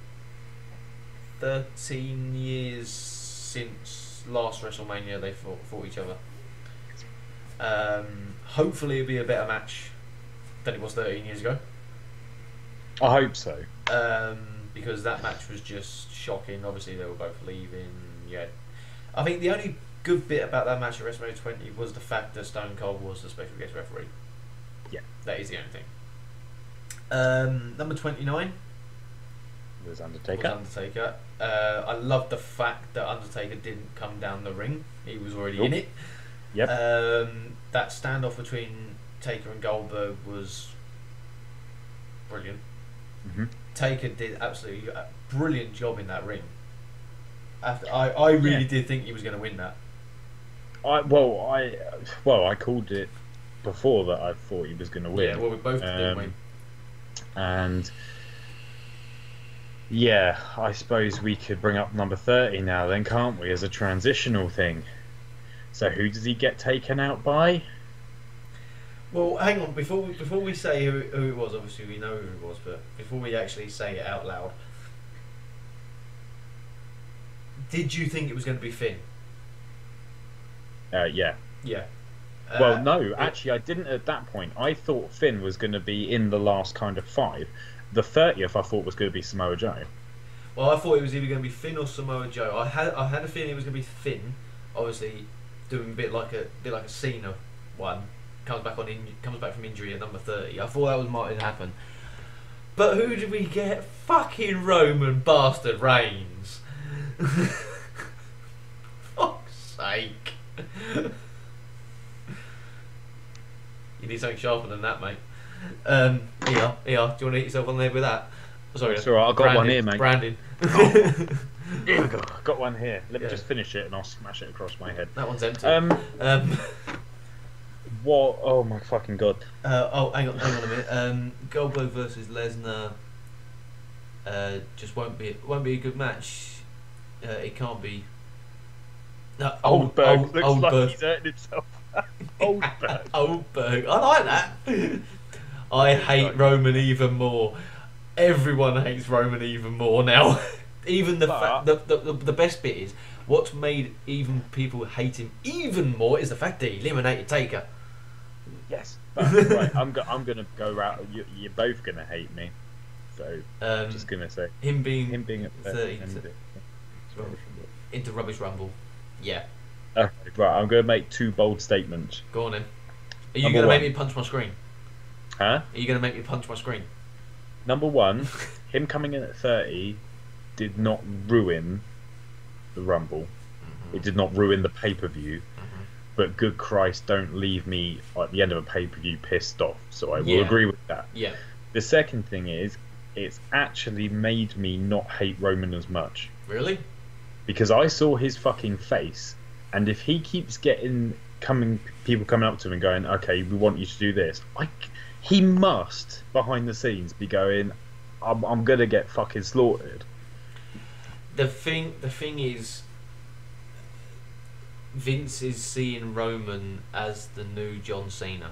13 years since last WrestleMania they fought each other. Hopefully it'll be a better match than it was 13 years ago. I hope so. Because that match was just shocking. Obviously they were both leaving. Yeah, I think the only good bit about that match at WrestleMania 20 was the fact that Stone Cold was the special guest referee. Yeah, that is the only thing. Number 29 was Undertaker. I love the fact that Undertaker didn't come down the ring. He was already in it. Yep. That standoff between Taker and Goldberg was brilliant. Mm-hmm. Taker did absolutely a brilliant job in that ring. I really did think he was going to win that. I called it before that. I thought he was going to win. Yeah, well, we both did win. And yeah, I suppose we could bring up number 30 now, then, can't we, as a transitional thing? So who does he get taken out by? Well, hang on. Before we say who it was, obviously we know who it was, but before we actually say it out loud, did you think it was going to be Finn? Yeah. Yeah. Well, no, actually, I didn't at that point. I thought Finn was going to be in the last kind of 5. The 30th, I thought was going to be Samoa Joe. Well, I thought it was either going to be Finn or Samoa Joe. I had a feeling it was going to be Finn. Obviously, doing a bit like a Cena one. Comes back from injury at number 30. I thought that was might happen. But who did we get? Fucking Roman bastard Reigns. Fuck's sake. You need something sharper than that, mate. Yeah. Do you want to hit yourself on the head with that? Sorry. It's alright, I've got one here, mate. Brandon. Here we go. I've got one here. Let me just finish it and I'll smash it across my head. That one's empty. What? Oh my fucking god. Hang on a minute. Goldberg versus Lesnar. Just won't be a good match. It can't be. No, Oldberg looks like Oldberg. he's hurting himself. Oldberg. Oldberg. I like that. I hate Roman even more. Everyone hates Roman even more now. Even the best bit is what's made even people hate him even more is the fact that he eliminated Taker. Yes. But, right, I'm gonna go out. You're both gonna hate me. So I'm just gonna say him being at 30 into Rubbish Rumble. Yeah. Okay, right. I'm gonna make 2 bold statements. Go on then. Are you gonna make me punch my screen? Huh? Are you gonna make me punch my screen? Number 1, him coming in at 30 did not ruin the Rumble. Mm-hmm. It did not ruin the pay-per-view. Mm-hmm. But good Christ, don't leave me at the end of a pay-per-view pissed off. So I will agree with that. Yeah. The second thing is, it's actually made me not hate Roman as much. Really? Because I saw his fucking face, and if he keeps getting people coming up to him and going, okay, we want you to do this, he must, behind the scenes, be going, I'm gonna get fucking slaughtered. The thing is, Vince is seeing Roman as the new John Cena.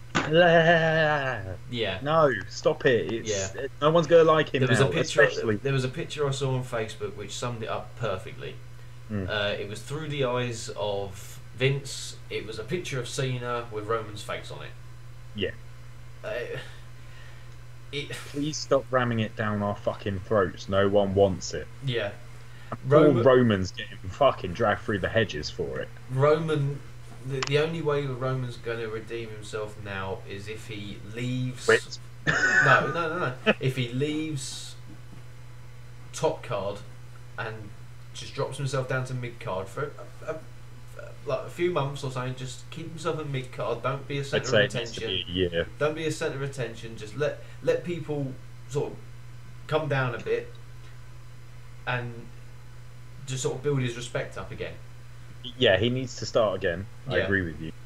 Yeah. No, stop it. No one's gonna like him. There was a picture I saw on Facebook which summed it up perfectly. It was through the eyes of Vince. It was a picture of Cena with Roman's face on it. Yeah. Please stop ramming it down our fucking throats. No one wants it. Yeah. Roman's getting fucking dragged through the hedges for it. Roman, the only way Roman's going to redeem himself now is if he leaves. Quit. No. If he leaves top card and just drops himself down to mid card for like a few months or something, just keep himself in mid card. Don't be a centre of attention. Don't be a centre of attention. Just let people sort of come down a bit and just sort of build his respect up again. Yeah, he needs to start again. I agree with you.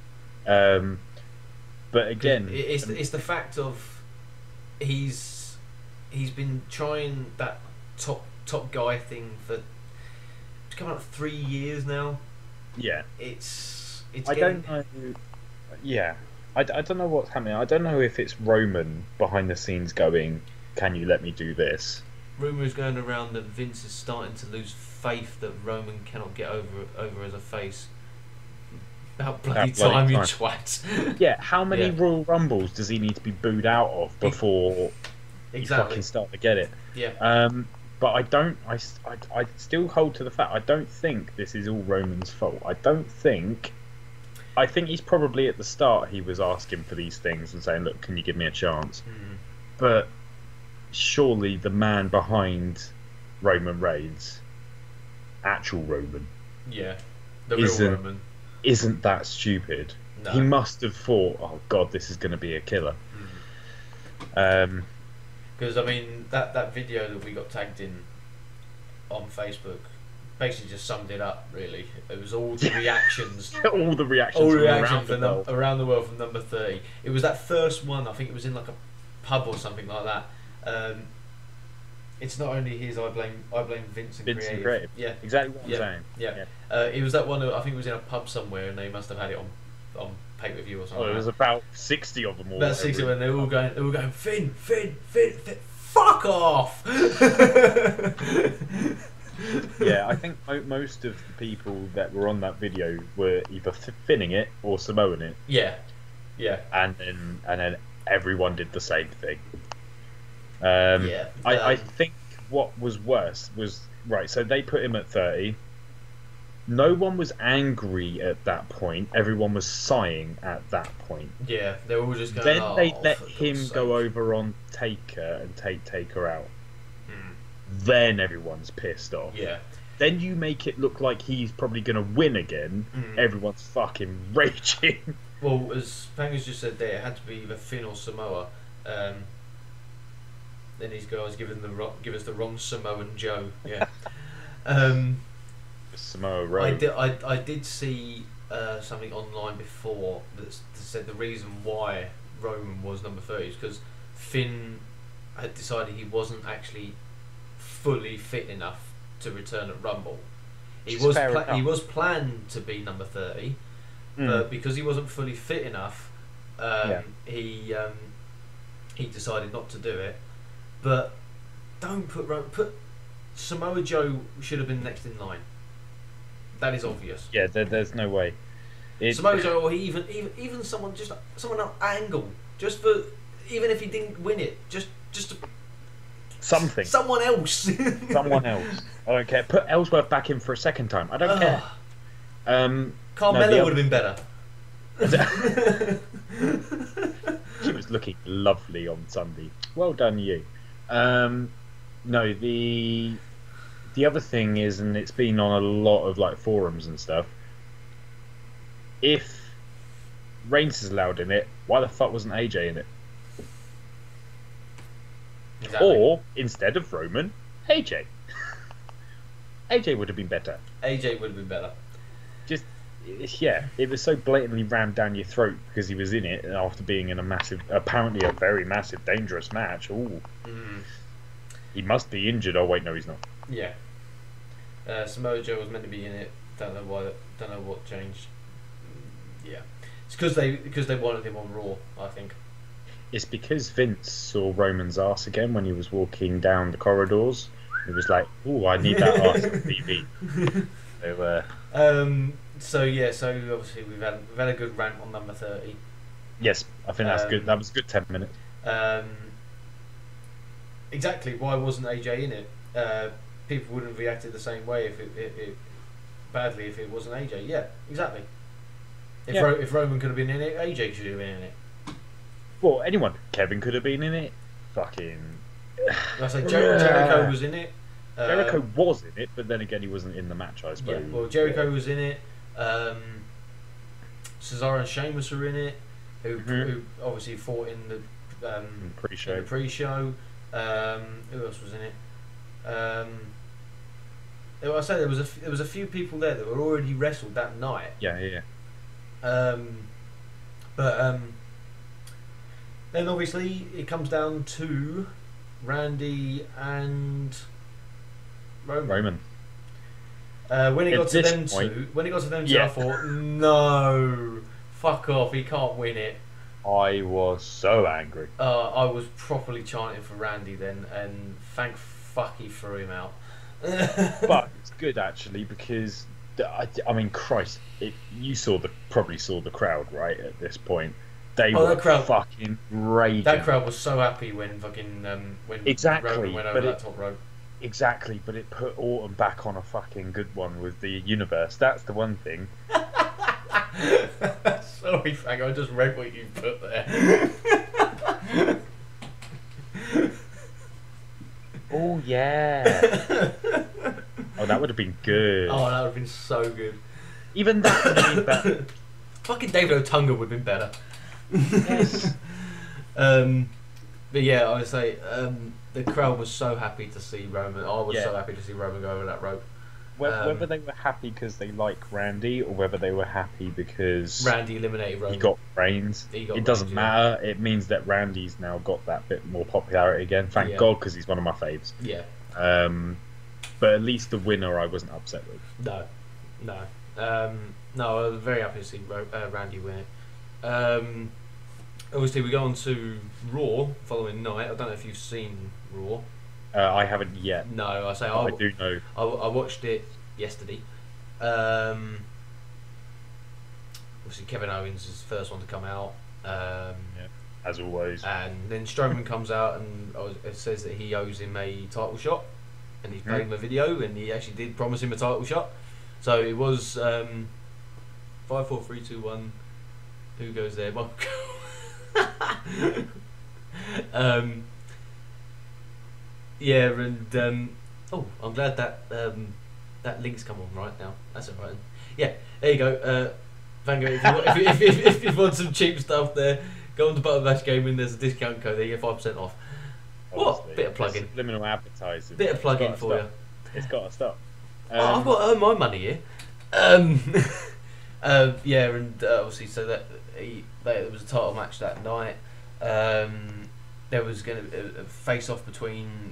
But again, it's the fact of he's been trying that top guy thing for coming up 3 years now. Yeah, it's. I don't know. Yeah, I don't know what's happening. I don't know if it's Roman behind the scenes going, "Can you let me do this?" Rumour is going around that Vince is starting to lose faith that Roman cannot get over as a face. About bloody time, you twat. Yeah, how many Royal Rumbles does he need to be booed out of before he fucking start to get it? Yeah. But I still hold to the fact I don't think this is all Roman's fault. I think he's probably at the start he was asking for these things and saying, look, can you give me a chance? But surely the man behind Roman Reigns, actual Roman, the real Roman, isn't that stupid. No. He must have thought, oh god, this is going to be a killer. Because I mean that video that we got tagged in on Facebook basically just summed it up. Really, it was all the reactions, all the reactions around the world from number 30. It was that first one. I think it was in like a pub or something like that. It's not only his. I blame Vince and Creative. Yeah, exactly what I'm saying. Yeah. It was that one. I think it was in a pub somewhere, and they must have had it on pay per view or Oh, something. there Like was that. about 60 of them all. About 60 every- when they were all going, Finn, Finn, Finn, Finn, fuck off. Yeah, I think most of the people that were on that video were either finning it or Samoaing it, Yeah, yeah, and then everyone did the same thing. yeah. I think what was worse was right. So they put him at 30. No one was angry at that point. Everyone was sighing at that point. Yeah, they were all just going. Then Oh, they let for God's him sake." go over on Taker and take Taker out. Mm, Then everyone's pissed off. yeah. Then you make it look like he's probably going to win again. Mm. Everyone's fucking raging. Well, as Fangus just said there, it had to be either Finn or Samoa. Then these guys give us the wrong Samoan Joe. Yeah. Samoa Rowe. I did see something online before that said the reason why Roman was number 30 is because Finn had decided he wasn't actually fully fit enough to return at Rumble. He Which is was fair enough. he was planned to be number 30, but because he wasn't fully fit enough, he decided not to do it. But don't put Samoa Joe should have been next in line. That is obvious. Yeah, there's no way. Samoa Joe, or even someone else Angle, just for even if he didn't win it, just something. someone else. Someone else. I don't care. Put Ellsworth back in for a second time. I don't care. Carmella would have been better. She was looking lovely on Sunday. Well done, you. No, the other thing is, and it's been on a lot of like forums and stuff. If Reigns is allowed in it, why the fuck wasn't AJ in it? Exactly. Or instead of Roman, AJ. AJ would have been better. AJ would have been better. Just yeah, it was so blatantly rammed down your throat because he was in it after being in a massive, apparently a very massive, dangerous match. Ooh, he must be injured. Oh wait, no, he's not. Yeah. Samoa Joe was meant to be in it. Don't know why. Don't know what changed. Yeah, it's because they wanted him on Raw. I think. It's because Vince saw Roman's ass again when he was walking down the corridors. He was like, "Oh, I need that ass on TV." So yeah. So obviously we've had a good rant on number 30. Yes, I think that's good. That was a good 10 minutes. Exactly. Why wasn't AJ in it? People wouldn't have reacted the same way if it badly if it wasn't AJ. Yeah, exactly. If Roman could have been in it, AJ should have been in it. Well, anyone. Kevin could have been in it. Fucking. I say Jericho was in it. Jericho was in it, but then again, he wasn't in the match, I suppose. Yeah, well, Jericho was in it. Cesaro and Sheamus were in it, who obviously fought in the pre-show. In the pre-show. Who else was in it? I say there was a few people there that were already wrestled that night. Yeah. But then obviously it comes down to Randy and Roman. When it got to them two, I thought, no, fuck off, he can't win it. I was so angry. I was properly chanting for Randy then, and thank fuck he threw him out. But it's good actually because I mean, Christ, you probably saw the crowd right at this point. They were fucking raging. That crowd was so happy when fucking when Roman went over that top rope. Exactly, but it put Orton back on a fucking good one with the universe. That's the one thing. Sorry, Frank, I just read what you put there. Oh yeah. Oh, that would have been good. Oh, that would have been so good. Even that would have been better. Fucking David Otunga would have been better. Yes. But yeah, I would say the crowd was so happy to see Roman. I was so happy to see Roman go over that rope. Whether they were happy because they like Randy or whether they were happy because Randy eliminated Roman. He got Reigns. It doesn't matter. It means that Randy's now got that bit more popularity again. Thank God, because he's one of my faves. Yeah. But at least the winner I wasn't upset with. No. No, I was very happy to see Randy win it. Obviously, we go on to Raw following night. I don't know if you've seen Raw. I haven't yet. No, I say I do know. I watched it yesterday. Obviously, Kevin Owens is the first one to come out. Yeah, as always. And then Strowman comes out and it says that he owes him a title shot, and he's paid him a video, and he actually did promise him a title shot. So it was 5, 4, 3, 2, 1. Who goes there? Yeah, and I'm glad that that link's come on right now. That's alright. Yeah, there you go. Vango, if you want some cheap stuff there, go on to Button Bash Gaming. There's a discount code there. You get 5% off. Obviously. What? Bit of plug-in. Subliminal advertising. Bit of plug-in for you. It's got to stop. I've got to earn my money here. Yeah, and obviously, so there was a title match that night. There was going to be a face-off between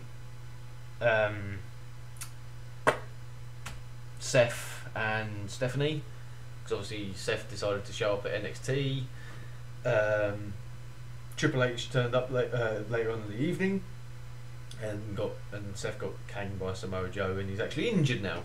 Seth and Stephanie, because obviously Seth decided to show up at NXT. Triple H turned up later on in the evening, and Seth got canned by Samoa Joe, and he's actually injured now.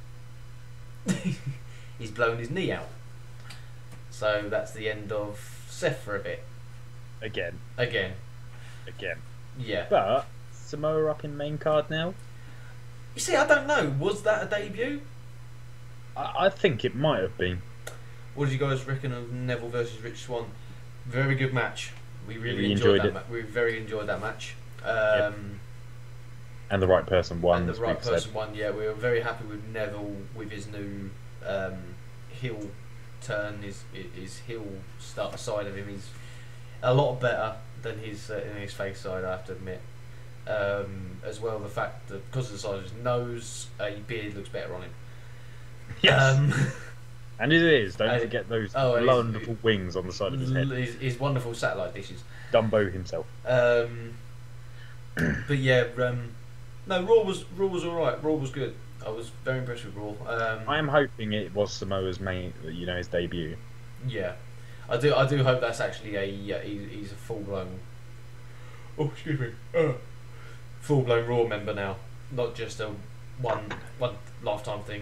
He's blown his knee out. So that's the end of Seth for a bit. Again. Yeah. But Samoa up in main card now. You see, I don't know. Was that a debut? I think it might have been. What did you guys reckon of Neville versus Rich Swann? Very good match. We really enjoyed that. We very enjoyed that match. Yep. And the right person won. And the right person won. Yeah, we were very happy with Neville with his new heel turn. His heel side of him is a lot better than his in his face side, I have to admit. As well, the fact that because of the size of his nose, a beard looks better on him. Yes. And it is. Don't forget those wonderful wings on the side of his head. His wonderful satellite dishes. Dumbo himself. But yeah, no, Raw was alright. Raw was good. I was very impressed with Raw. I am hoping it was Samoa's his debut. Yeah, I do hope that's actually he's a full blown. Oh, excuse me. Full blown Raw member now, not just a one lifetime thing.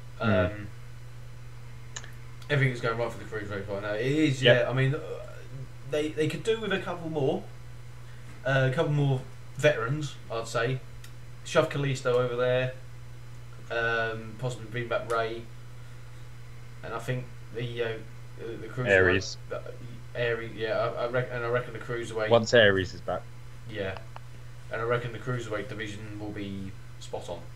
Everything's going right for the Cruiserweight right now. It is, yeah. I mean, they could do with a couple more veterans, I'd say. Shove Kalisto over there, possibly bring back Ray, and I think the Cruiserweight. Aries, yeah. I reckon the Cruiserweight. Once Aries is back. Yeah, and I reckon the Cruiserweight division will be spot on.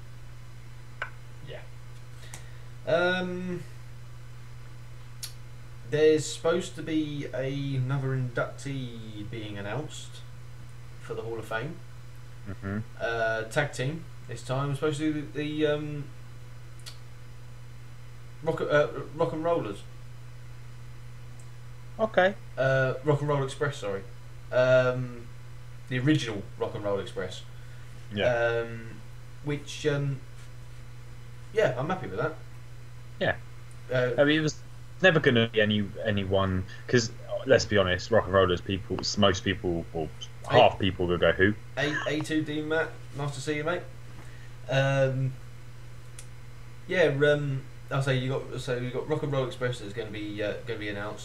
Yeah. There's supposed to be another inductee being announced for the Hall of Fame. Tag team this time. We're supposed to do the Rock and Rollers. Okay. Rock and Roll Express, sorry. The original Rock and Roll Express. Yeah. Which, yeah, I'm happy with that. Yeah. I mean, it was never going to be anyone, because let's be honest, Rock and Rollers people, most people, or half people will go who? A2D Matt, nice to see you, mate. Yeah, I'll say you got Rock and Roll Express that's going to be announced.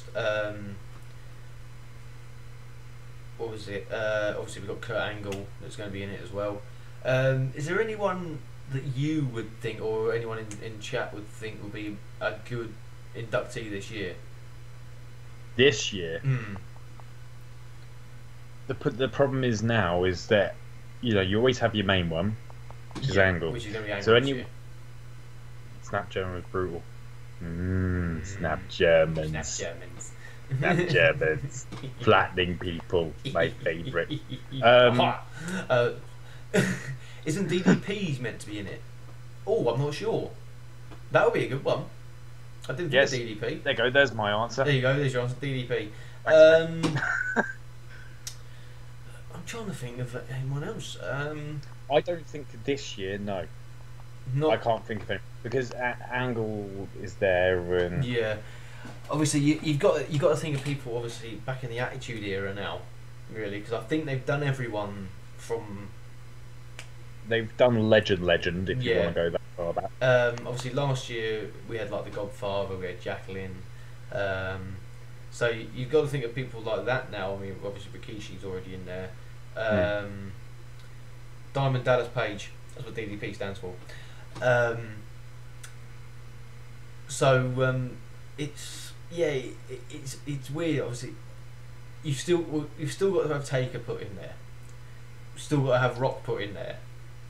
What was it? Obviously we've got Kurt Angle that's going to be in it as well. Is there anyone that you would think, or anyone in chat would think would be a good inductee this year? This year? The problem is now is that you always have your main one, which is Angle. Which is going to be Angle so this year. Snap German was brutal. Snap Germans. Snap Germans. Flattening people. My favourite. Isn't DDP meant to be in it? Oh, I'm not sure. That would be a good one. I didn't think of DDP. There you go. There's my answer. There you go. There's your answer. DDP. Thanks, I'm trying to think of anyone else. I don't think this year. No. I can't think of it because Angle is there, and yeah. obviously you've got to think of people obviously back in the Attitude Era now, really, because I think they've done everyone from. They've done legend if you Yeah. want to go that far back. Obviously last year we had like the Godfather, we had Jacqueline. So you've got to think of people like that now. I mean, obviously Rikishi's already in there. Diamond Dallas Page, that's what DDP stands for. It's it's weird. Obviously, you've still got to have Taker put in there. Still got to have Rock put in there.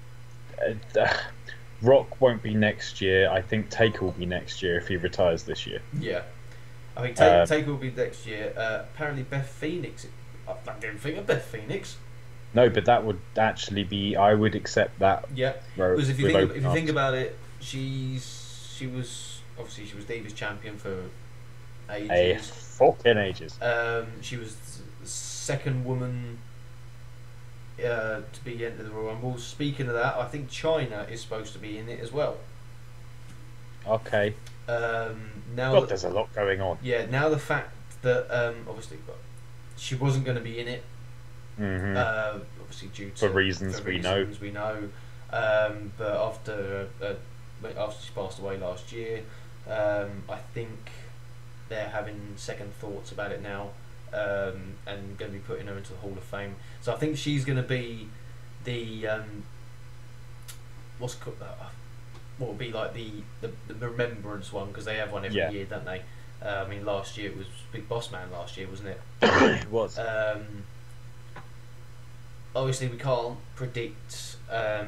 Rock won't be next year. I think Taker will be next year if he retires this year. Yeah, I think Taker will be next year. Apparently, Beth Phoenix. I didn't think of Beth Phoenix. No, but that would actually be. I would accept that. Yeah, because if you think about it, she was Divas champion for ages. Fucking ages. She was the second woman to be into the Royal Rumble. Speaking of that, I think China is supposed to be in it as well. Okay. Now there's a lot going on. Yeah. Now the fact that obviously she wasn't going to be in it. Mm-hmm. Obviously due to for reasons we know. But after she passed away last year, I think they're having second thoughts about it now, and going to be putting her into the Hall of Fame. So I think she's going to be the what will be like the remembrance one, because they have one every year, don't they? I mean, last year it was Big Boss Man. Last year, wasn't it? It was. Obviously, we can't predict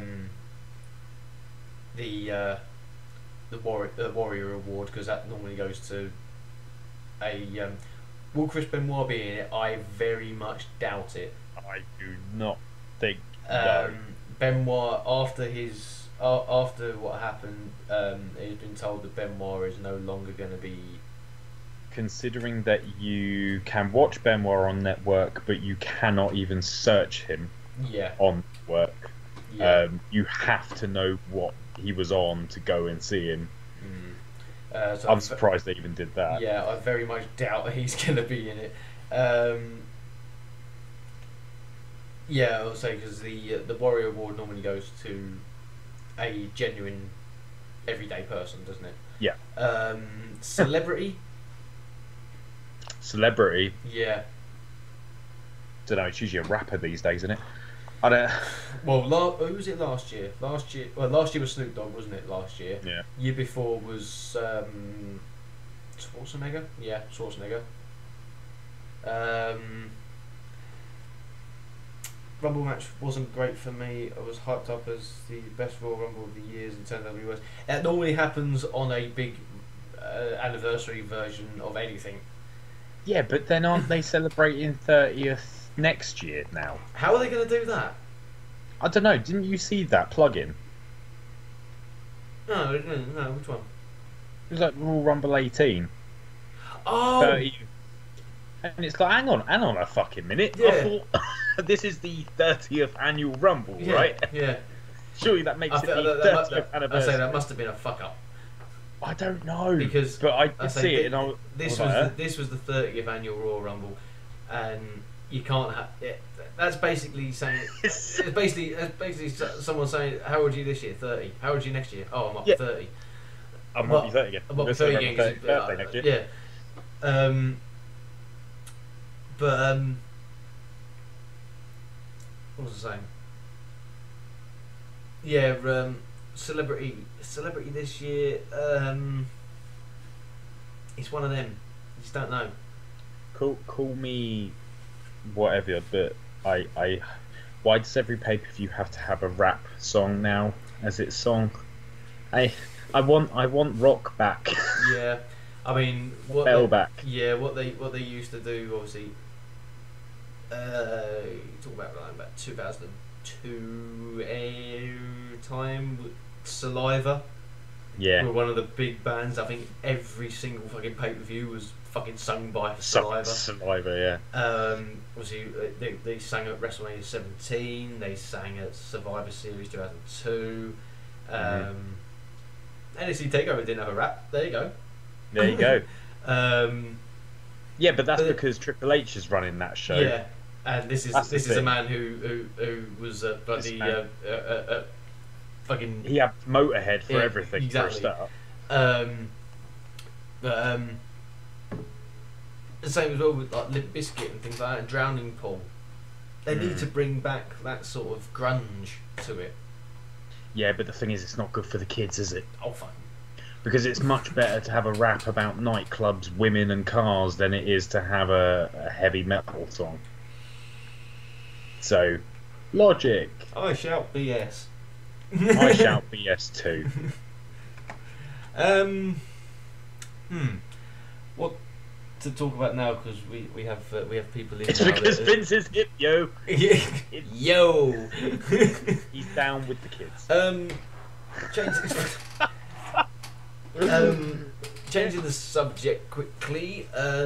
the Warrior Award, because that normally goes to a. Will Chris Benoit be in it? I very much doubt it. I do not think. Benoit, after what happened, it's been told that Benoit is no longer going to be. Considering that you can watch Benoit on network, but you cannot even search him on network. You have to know what he was on to go and see him. So I'm surprised they even did that. Yeah, I very much doubt he's going to be in it. I'll say, because the Warrior Award normally goes to a genuine everyday person, doesn't it? Yeah. Celebrity. Celebrity. Yeah. Don't know. It's usually a rapper these days, isn't it? I don't. Well, who was it last year? Last year was Snoop Dogg, wasn't it? Last year. Yeah. Year before was Schwarzenegger. Yeah, Schwarzenegger. Rumble match wasn't great for me. I was hyped up as the best Royal Rumble of the years in terms of WS. It normally happens on a big anniversary version of anything. Yeah, but then aren't they celebrating 30th next year now? How are they going to do that? I don't know. Didn't you see that plug-in? No, which one? It was like Royal Rumble 18. Oh! 30. And it's like, hang on a fucking minute. Yeah. I thought this is the 30th annual Rumble, right? Yeah. Surely that makes it the 30th anniversary. I say that must have been a fuck-up. I don't know, but I did see it, and this was the 30th annual Royal Rumble, and you can't have it. That's basically saying it's basically someone saying, "How old are you this year? 30. How old are you next year? Oh, I'm up to 30. I might be 30 again. I'm up to 30 again. Birthday next year. Yeah. What was I saying? Yeah. Celebrity this year, it's one of them. You just don't know. Call me whatever, but I why does every pay-per-view have to have a rap song now as its song? I want rock back. Yeah, I mean back. Yeah, what they used to do, obviously. Talk about 2002 time. Saliva. Yeah. Were one of the big bands. I think every single fucking pay-per-view was fucking sung by Saliva. Saliva, yeah. Obviously, they sang at WrestleMania 17. They sang at Survivor Series 2002. NXT Takeover didn't have a rap. There you go. There you go. Yeah, but that's But because Triple H is running that show. yeah, and this That's the is a thing. man who was This bloody man, fucking he had Motorhead for yeah, everything for a exactly. start. Um, but the same as well with like Limp Bizkit and things like that, and Drowning Pool. They need to bring back that sort of grunge to it. Yeah, but the thing is, it's not good for the kids, is it? Oh fuck. Because it's much better to have a rap about nightclubs, women, and cars than it is to have a heavy metal song. So, Logic. I shout BS. I shout BS too. What to talk about now? Because we have people in. It's now because that, Vince is hip, yo. Yo. He's down with the kids. Changing the subject quickly.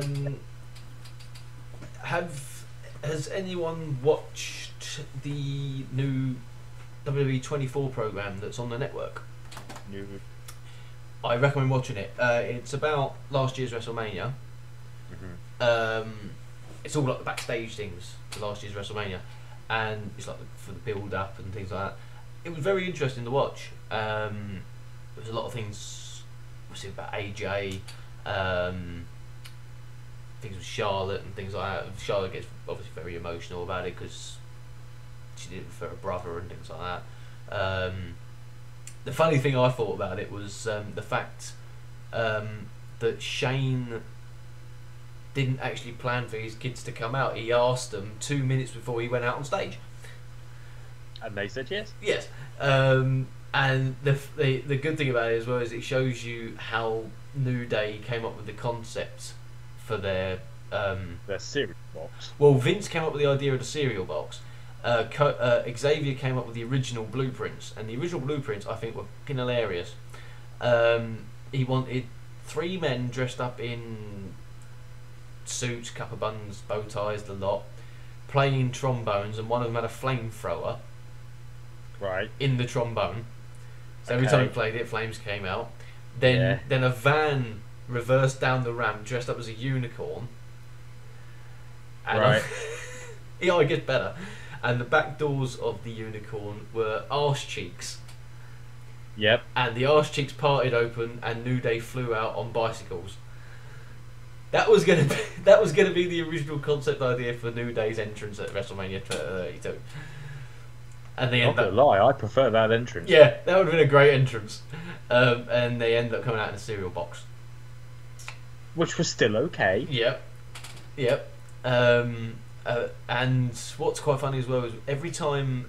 Has anyone watched the new WWE 24 program that's on the network? No. I recommend watching it. It's about last year's WrestleMania. It's all like the backstage things for last year's WrestleMania, and it's like for the build up and things like that. It was very interesting to watch. There was a lot of things, obviously about AJ, things with Charlotte and things like that. Charlotte gets obviously very emotional about it because she did it for her brother and things like that. The funny thing I thought about it was the fact that Shane didn't actually plan for his kids to come out. He asked them 2 minutes before he went out on stage. And they said yes. Yes. And the good thing about it as well is it shows you how New Day came up with the concept for their cereal box. well, Vince came up with the idea of the cereal box. Xavier came up with the original blueprints, and the original blueprints I think were fucking hilarious. He wanted 3 men dressed up in suits, cup of buns, bow ties, the lot, playing trombones, and one of them had a flamethrower Right. in the trombone. So every Okay. time he played it, flames came out. Then a van reversed down the ramp dressed up as a unicorn. And Right. yeah, it gets better. And the back doors of the unicorn were arse cheeks. Yep. And the arse cheeks parted open, and New Day flew out on bicycles. That was gonna be the original concept idea for New Day's entrance at WrestleMania 32. And they Not end gonna up, lie, I prefer that entrance. yeah, that would have been a great entrance. And they end up coming out in a cereal box. Which was still okay. Yep. And what's quite funny as well is every time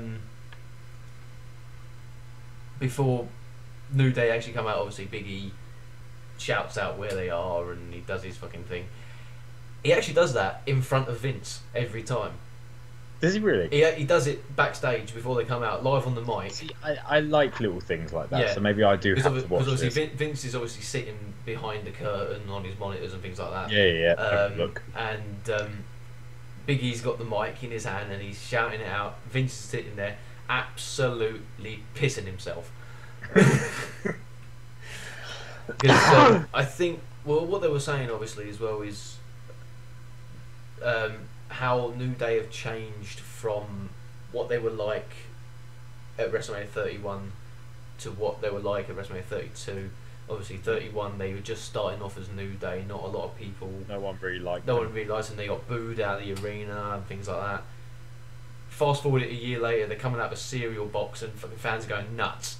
before New Day actually come out, obviously Big E shouts out where they are and he does his fucking thing. He actually does that in front of Vince every time. Does he really? He does it backstage before they come out, live on the mic. See, I like little things like that, Yeah. so maybe I do have to watch Because obviously this. Vince is obviously sitting behind the curtain on his monitors and things like that. Yeah. Look. And Big E's got the mic in his hand and he's shouting it out. Vince is sitting there absolutely pissing himself. Because I think, well, what they were saying obviously as well is how New Day have changed from what they were like at WrestleMania 31 to what they were like at WrestleMania 32. Obviously 31 they were just starting off as New Day, not a lot of people, No one really liked no them. one realised, and they got booed out of the arena and things like that. Fast forward it a year later, they're coming out of a cereal box and fucking fans are going nuts.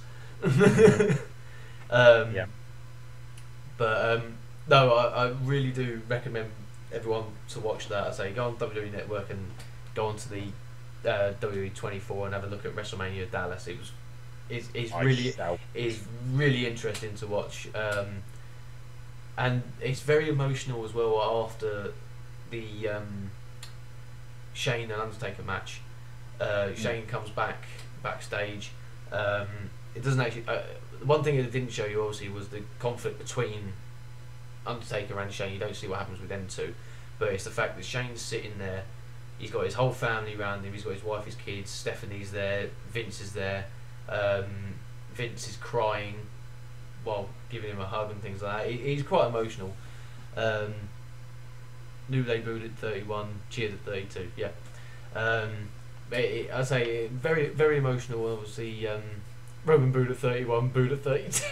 Yeah. But no, I really do recommend everyone to watch that. I say go on WWE Network and go on to the WWE 24 and have a look at WrestleMania Dallas. It's really interesting to watch, and it's very emotional as well after the Shane and Undertaker match. Shane comes backstage. It doesn't actually. One thing it didn't show you obviously was the conflict between Undertaker and Shane. You don't see what happens with them two, but it's the fact that Shane's sitting there. He's got his whole family around him. He's got his wife, his kids. Stephanie's there. Vince is there. Vince is crying while giving him a hug and things like that. He's quite emotional. New Day booed at 31, cheered at 32. Yeah. I say very very emotional. Obviously, Roman booed at 31, booed at 32.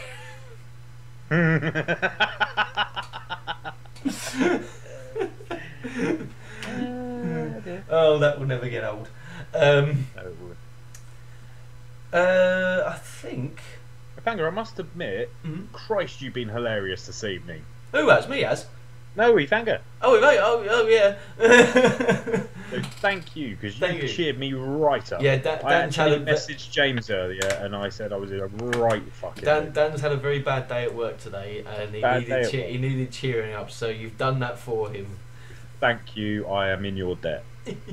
Oh, that will never get old. No, it would. I think. Fanga, I must admit, Mhm. Christ, you've been hilarious this evening. Who has? Me has? No, Fanga. Oh, mate. Oh, yeah. So thank you, because Thank you you. cheered me right up. Yeah, I Dan's actually had a messaged James earlier, and I said I was in a right fucking mood. Dan's had a very bad day at work today, and Bad day at he needed cheering up. So you've done that for him. Thank you, I am in your debt.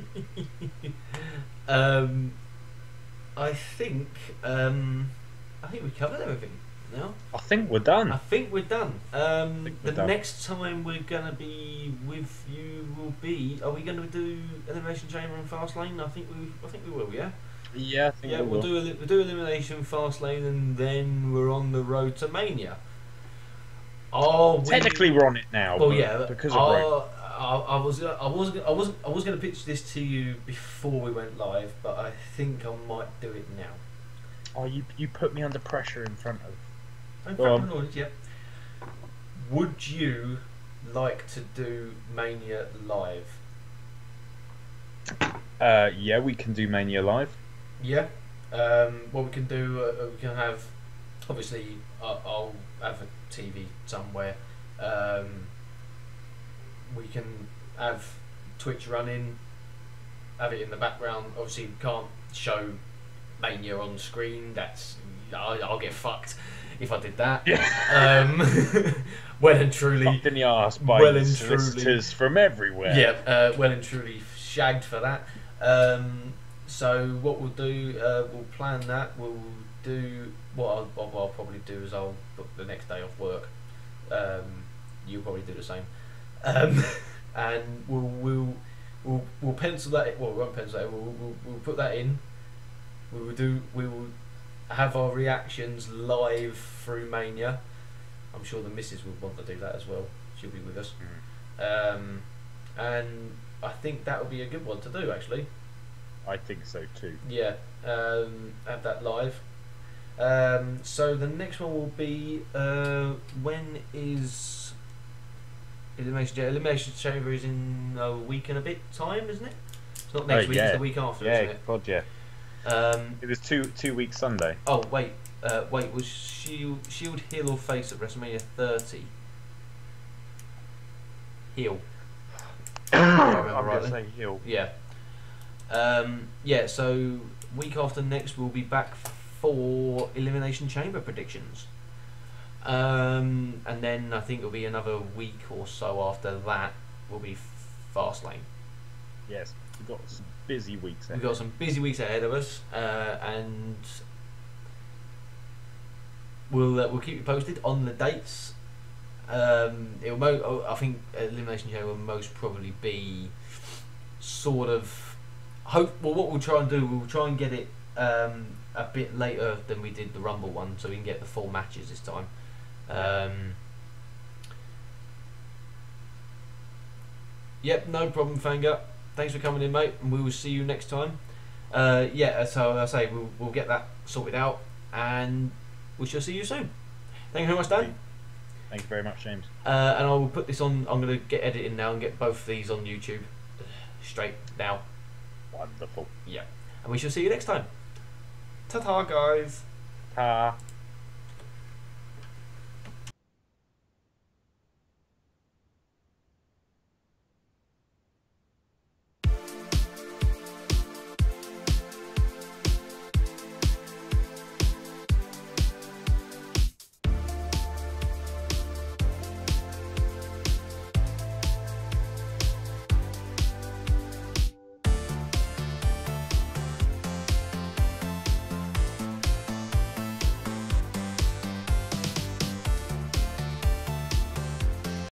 I think we covered everything now. I think we're done. I think we're done. we're The done. next time we're gonna be with you will be. Are we gonna do Elimination Chamber and Fastlane? I think we will. Yeah. Yeah, I think Yeah, we will. we'll do Elimination Fastlane, and then we're on the road to Mania. Oh, Technically, we're on it now. well, but yeah. because of Road. I was going to pitch this to you before we went live, but I think I might do it now. Oh, you put me under pressure in front of. I'm Go on. prepping yeah. Would you like to do Mania live? Yeah, we can do Mania live. Yeah. What we can do, we can have. Obviously, I'll have a TV somewhere. We can have Twitch running, have it in the background. Obviously, we can't show Mania on screen. I'll get fucked if I did that. Yeah. Well and truly. Fucked in the arse by well and solicitors from everywhere. Yeah, well and truly shagged for that. So what we'll do, we'll plan that. We'll do what I'll probably do is I'll book the next day off work. You'll probably do the same. And we'll pencil that in. Well, we won't pencil that in. We'll put that in. We will have our reactions live through Mania. I'm sure the missus would want to do that as well. She'll be with us. And I think that would be a good one to do, actually. I think so too. Yeah, have that live. So the next one will be when is Elimination Chamber is in a week and a bit time, isn't it? It's not next week; yeah. it's the week after, Yeah, isn't it? God, yeah. It was two weeks Sunday. Oh wait, was Shield heel or face at WrestleMania 30? Heel. I'm rightly. gonna say heel. Yeah. Yeah, so week after next we'll be back for Elimination Chamber predictions. And then I think it'll be another week or so after that will be Fastlane. Yes, we've got some busy weeks ahead. We've got some busy weeks ahead of us, and we'll keep you posted on the dates. I think Elimination Chamber will most probably be sort of what we'll try and do. We'll try and get it a bit later than we did the Rumble one, so we can get the 4 matches this time. Yep, no problem, Fanga. Thanks for coming in, mate, and we will see you next time. So I say we'll get that sorted out, and we shall see you soon. Thank you very much, Dan. Thank you very much, James. And I will put this on. I'm going to get editing now and get both of these on YouTube straight now. Wonderful. Yeah, and we shall see you next time. Ta-ta, guys. Ta.